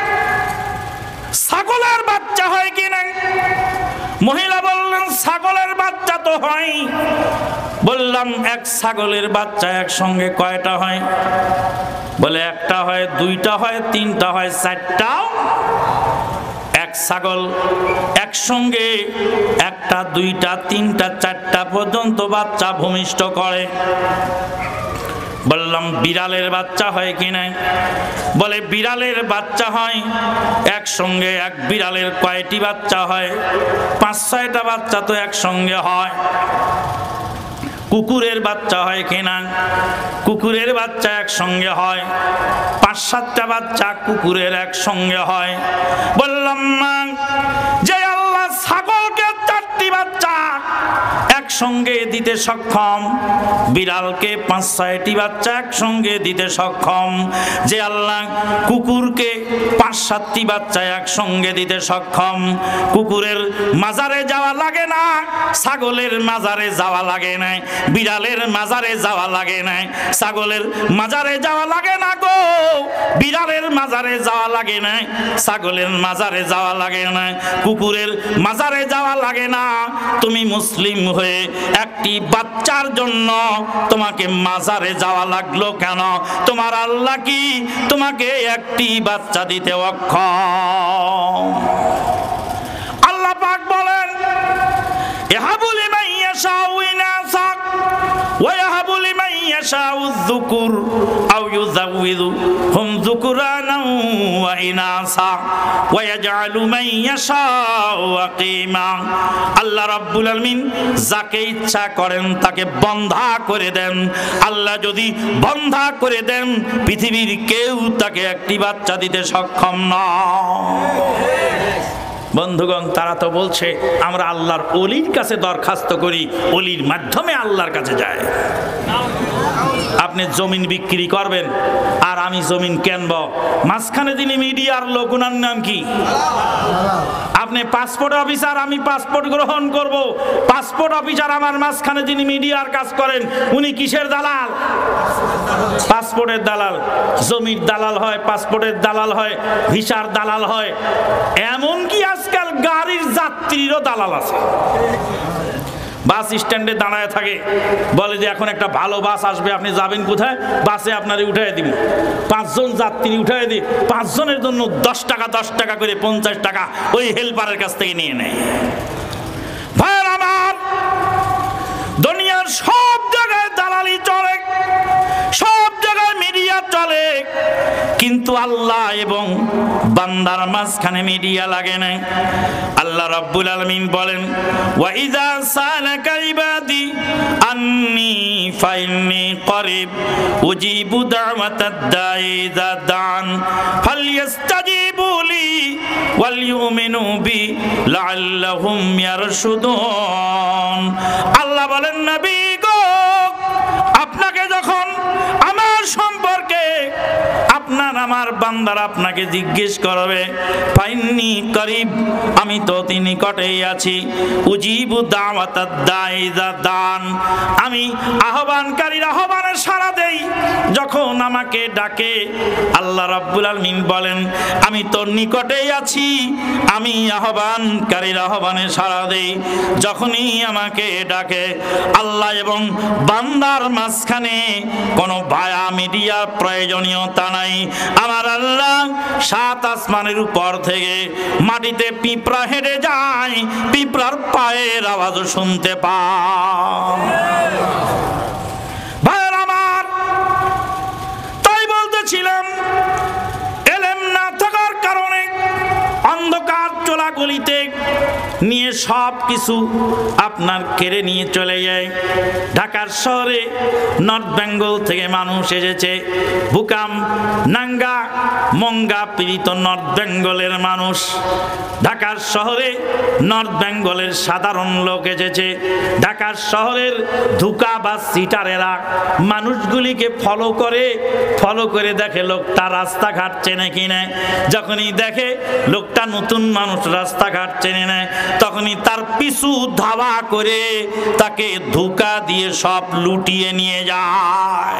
ছাগলের বাচ্চা হয় কি না? মহিলা বললেন, ছাগলের বাচ্চা তো হয়। বললাম, এক ছাগলের বাচ্চা একসঙ্গে কয়টা হয়? বলে একটা হয়, দুইটা হয়, তিনটা হয়, চারটাও। এক ছাগল একসঙ্গে একটা, দুইটা, তিনটা, চারটা পর্যন্ত বাচ্চা ভূমিষ্ঠ করে। বললাম, বিড়ালের বাচ্চা হয় কি না? বলে বিড়ালের বাচ্চা হয়। একসঙ্গে এক বিড়ালের কয়টি বাচ্চা হয়? পাঁচ ছয়টা বাচ্চা তো একসঙ্গে হয়। কুকুরের বাচ্চা হয় কিনা? কুকুরের বাচ্চা একসঙ্গে হয়, পাঁচ সাতটা বাচ্চা কুকুরের একসঙ্গে হয়। বললাম, না, যে আল্লাহ ছাগলকে চারটি বাচ্চা একসঙ্গে দিতে সক্ষম, বিড়ালকে পাঁচ ছয়টি বাচ্চা একসঙ্গে দিতে সক্ষম, যে আল্লাহ কুকুরকে পাঁচ সাতটি বাচ্চা একসঙ্গে দিতে সক্ষম, কুকুরের মাজারে যাওয়া লাগে না, ছাগলের মাজারে যাওয়া লাগে না, বিড়ালের মাজারে যাওয়া লাগে না, ছাগলের মাজারে যাওয়া লাগে না গো, বিড়ালের মাজারে যাওয়া লাগে না, ছাগলের মাজারে যাওয়া লাগে না, কুকুরের মাজারে যাওয়া লাগে না। তুমি মুসলিম হয়ে একটি বাচ্চার জন্য তোমাকে মাজারে যাওয়া লাগলো কেন? তোমার আল্লাহ কি তোমাকে একটি বাচ্চা দিতে অক্ষম? আল্লাহ পাক বলেন, ইয়াহাবু লিমান ইয়াশাউ ইনাসা ওয়া ইয়াহাবু লিমান ইয়াশাউ যুকুর আও ইউযাউযুহুম যুকরানা ওয়া ইনাসা ওয়া ইয়াজআলু মান ইয়াশাউ আকিমা। আল্লাহ রাব্বুল আলামিন যাকে ইচ্ছা করেন তাকে বন্ধা করে দেন। আল্লাহ যদি বন্ধা করে দেন, পৃথিবীর কেউ তাকে একটি বাচ্চা দিতে সক্ষম নয়। বন্ধুগণ, তারা তো বলছে আমরা আল্লাহর ওলির কাছে দরখাস্ত করি, ওলির মাধ্যমে আল্লাহর কাছে যায়। আপনি জমিন বিক্রি করবেন আর আমি জমিন কিনব, মাঝখানে তিনি মিডিয়ার লোক, ওনার নাম কি? আপনি পাসপোর্ট অফিসার, আমি পাসপোর্ট গ্রহণ করব। পাসপোর্ট অফিসার আমার মাঝখানে যিনি মিডিয়ার কাজ করেন উনি কিসের দালাল? পাসপোর্টের দালাল। জমির দালাল হয়, পাসপোর্টের দালাল হয়, ভিসার দালাল হয়, এমনকি আজকাল গাড়ির যাত্রীরও দালাল আছে। বাস স্ট্যান্ডে দাঁড়ায় থাকে, বলে যে এখন একটা ভালো বাস আসবে, আপনি যাবেন কোথায়? বাসে আপনারে উঠাই দিব। পাঁচজন যাত্রী উঠাই দিই, পাঁচজনের জন্য দশ টাকা দশ টাকা করে পঞ্চাশ টাকা ওই হেল্পারের কাছ থেকে নিয়ে নেয়। ভাইয়ের আমার, দুনিয়ার সব জায়গায় দালালি চলে, সব জায়গায় মিডিয়া চলে, কিন্তু আল্লাহ এবং বান্দার মাঝখানে মিডিয়া লাগে না। আল্লাহ রাব্বুল আলামিন বলেন, ওয়া ইযা সালাকা ইবাদি আন্নী ফাইন্নী করিব উজিবু দাওয়াতাদ দাঈ ইযা দান ফালইস্তাজিবু লি ওয়াল ইউমিনু বি লাআল্লাহুম ইয়ারশুদুন। আল্লাহ বলেন, নবী গো, আপনাকে যখন আমার সম্পর্কে আপনার আমার বান্দারা আপনাকে জিজ্ঞেস করবে, ফাইন্নী করিব, আমি তো তিনি নিকটেই আছি, উজিবু দাওয়াতাদ দাঈ ইযা দান, আমি আহ্বানকারীর আহ্বানের সাড়া দেই যখন আমাকে ডাকে। আল্লাহ রাব্বুল আলামিন বলেন, আমি তো নিকটেই আছি, আমি আহ্বানকারীর আহ্বানে সাড়া দেই যখনই আমাকে ডাকে। আল্লাহ এবং বান্দার মাঝখানে কোনো ভায়া মিডিয়ার প্রয়োজনীয়তা নাই। আমার আল্লাহ সাত আসমানের উপর থেকে মাটিতে পিঁপড়া হেঁটে যায়, পিঁপড়ার পায়ের আওয়াজ শুনতে পায়। ভাইয়ের আমার, তাই বলতেছিলাম, এলেম না থাকার কারণে অন্ধকার চলা গলিতে নিয়ে সব কিছু আপনার কেড়ে নিয়ে চলে যায়। ঢাকার শহরে নর্থ বেঙ্গল থেকে মানুষ এসেছে, বুকাম নাঙ্গা মঙ্গা পীড়িত নর্থ বেঙ্গলের মানুষ। ঢাকার শহরে নর্থ বেঙ্গলের সাধারণ লোক এসেছে। ঢাকার শহরের ধুকা বা সিটারেরা মানুষগুলিকে ফলো করে ফলো করে দেখে লোকটা রাস্তাঘাট চেনে কিনে। যখনই দেখে লোকটা নতুন মানুষ, রাস্তাঘাট চেনে নেয়, তখনই তার পিছু ধাওয়া করে তাকে ধোঁকা দিয়ে সব লুটিয়ে নিয়ে যায়।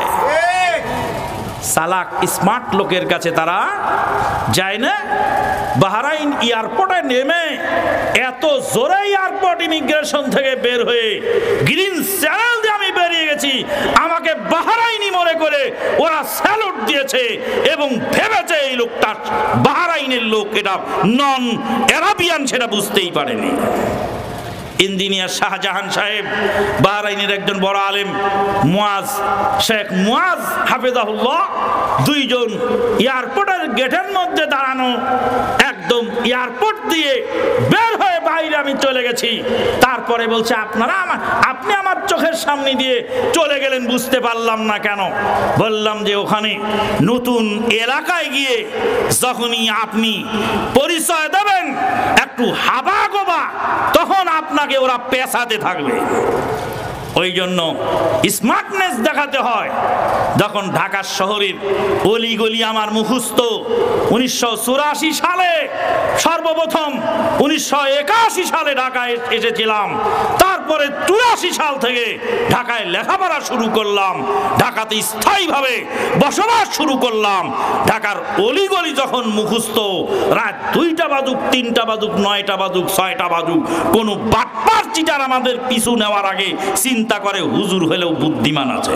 চালাক স্মার্ট লোকের কাছে তারা যায় না। বাহরাইন এয়ারপোর্টে নেমে এত জোরে এয়ারপোর্ট ইমিগ্রেশন থেকে বের হয়ে গ্রিন চ্যানেল দিয়ে আমি বেরিয়ে গেছি, আমাকে বাহরাইনি মনে করে ওরা স্যালুট দিয়েছে এবং ভেবেছে এই লোকটা বাহরাইনের লোক, এটা নন আরাবিয়ান, সেটা বুঝতেই পারেনি। ইঞ্জিনিয়ার শাহজাহান সাহেব, বাহরাইনের একজন বড় আলেম, মুয়াজ, শেখ মুয়াজ হাফেজাহুল্লাহ, দুইজন এয়ারপোর্টের গেটের মধ্যে দাঁড়ানো, একদম এয়ারপোর্ট দিয়ে বের হয়ে বাইরে আমি চলে গেছি। তারপরে বলছে, আপনারা আমার আপনি আমার চোখের সামনে দিয়ে চলে গেলেন, বুঝতে পারলাম না কেন? বললাম যে ওখানে নতুন এলাকায় গিয়ে যখনই আপনি পরিচয় দেবেন একটু হাবা গোবা, তখন আপনাকে ওরা পেছাতে থাকবে। ওই জন্য স্মার্টনেস দেখাতে হয়। যখন ঢাকা শহরের অলিগলি আমার মুখস্থ, উনিশশো চুরাশি সালে সর্বপ্রথম উনিশশো একাশি সালে ঢাকায় এসেছিলাম, তারপরে চুরাশি সাল থেকে ঢাকায় লেখাপড়া শুরু করলাম, ঢাকাতে স্থায়ীভাবে বসবাস শুরু করলাম। ঢাকার অলিগলি যখন মুখস্থ, রাত দুইটা বাজুক, তিনটা বাজুক, নয়টা বাজুক, ছয়টা বাজুক, কোনো বাটপার চিটার আমাদের পিছু নেওয়ার আগে চিন্তা করে হুজুর হলেও বুদ্ধিমান আছে।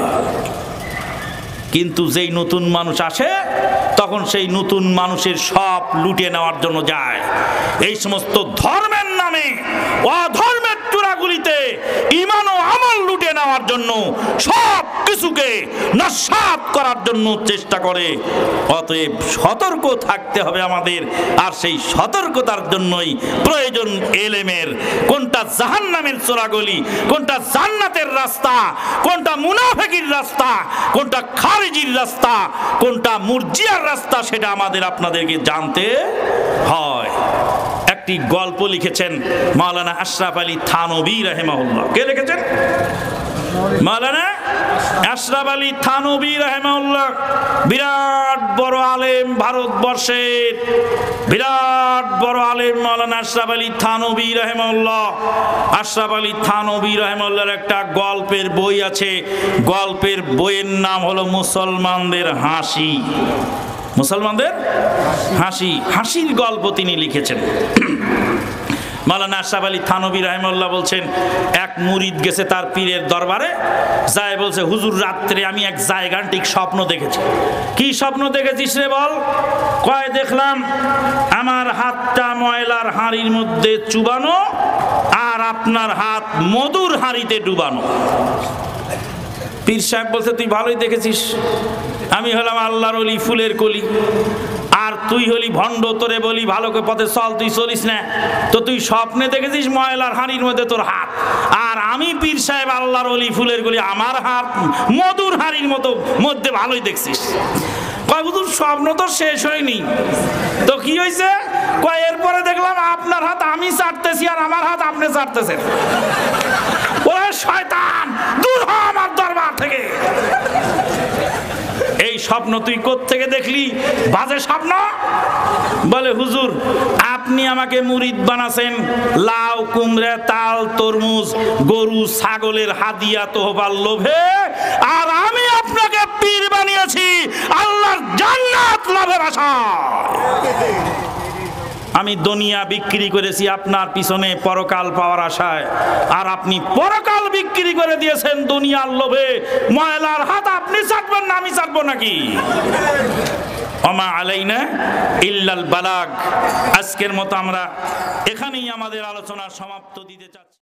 কিন্তু যেই নতুন মানুষ আসে তখন সেই নতুন মানুষের সব লুটে নেওয়ার জন্য যায়। এই সমস্ত ধর্মের নামে অধর্মের চূড়াগুলিতে ঈমান ও আমল লুটে নেওয়ার জন্য সব কিছুকে নস্যাৎ করার জন্য চেষ্টা করে। অতএব সতর্ক থাকতে হবে আমাদের, আর সেই সতর্কতার জন্যই প্রয়োজন এলেমের। কোনটা জাহান্নামের চোরাগলি, কোনটা জান্নাতের রাস্তা, কোনটা মুনাফিকের রাস্তা, কোনটা খারিজির রাস্তা, কোনটা মুরজিয়ার রাস্তা, সেটা আমাদের আপনাদেরকে জানতে হয়। একটি গল্প লিখেছেন মাওলানা আশরাফ আলী থানভী রাহিমাহুল্লাহ। কে লিখেছেন? মাওলানা আশরাফ আলী থানভী রাহিমাহুল্লাহ, বিরাট বড় আলেম, ভারতবর্ষের বিরাট বড় আলেম মাওলানা আশরাফ আলী থানভী রাহিমাহুল্লাহ। আশরাফ আলী থানভী রাহিমাহুল্লাহর একটা গল্পের বই আছে, গল্পের বইয়ের নাম হলো মুসলমানদের হাসি। মুসলমানদের হাসি, হাসির গল্প তিনি লিখেছেন। মাওলানা আশরাফ আলী থানভী রাহিমাহুল্লাহ বলছেন, এক মুরিদ গেছে তার পীরের দরবারে, যায় বলছে, হুজুর রাত্রে আমি এক জায়গান্তিক স্বপ্ন দেখেছি। কি স্বপ্ন দেখেছিস রে বল? কয়, দেখলাম আমার হাতটা ময়লার হাঁড়ির মধ্যে চুবানো আর আপনার হাত মধুর হাঁড়িতে ডুবানো। পীর সাহেব বলছে, তুই ভালোই দেখেছিস, আমি হলাম আল্লাহর ওলি, ফুলের কলি, আর তুই হলি ভণ্ড, তোরে বলি ভালো করে পথে চল, তুই চলিস না, তো তুই স্বপ্নে দেখেছিস ময়লার হাঁড়ির মধ্যে তোর হাত, আর আমি পীর সাহেব আল্লাহর ওলি, ফুলের কলি, আমার হাত মধুর হাঁড়ির মতো মধ্যে ভালোই দেখছিস। কয়, হুজুর স্বপ্ন তো শেষ হয়নি, তো কি হয়েছে? কয়, এরপরে দেখলাম আপনার হাত আমি চাটতেছি আর আমার হাত আপনি চাটতেছেন। ওরে শয়তান, দূর হ আমার দরবার থেকে। এই স্বপ্ন তুই কোত্থেকে দেখলি? বাজে স্বপ্ন। বলে, হুজুর আপনি আমাকে মুরিদ বানাছেন লাউ, কুমড়া, তাল, তরমুজ, গরু, ছাগলের হাদিয়া তোহবার লোভে, আর আমি আপনাকে পীর বানিয়েছি আল্লাহর জান্নাত লাভের আশায়। আমি দুনিয়া বিক্রি করেছি আপনার পিছনে পরকাল পাওয়ার আশায়, আর আপনি পরকাল বিক্রি করে দিয়েছেন দুনিয়ার লোভে। ময়লার হাত আপনি চাটবেন না আমি চাটবো নাকি? ওমা আলাইনা ইল্লাল বালাগ। আজকের মতো আমরা এখানেই আমাদের আলোচনা সমাপ্ত দিতে চাচ্ছি।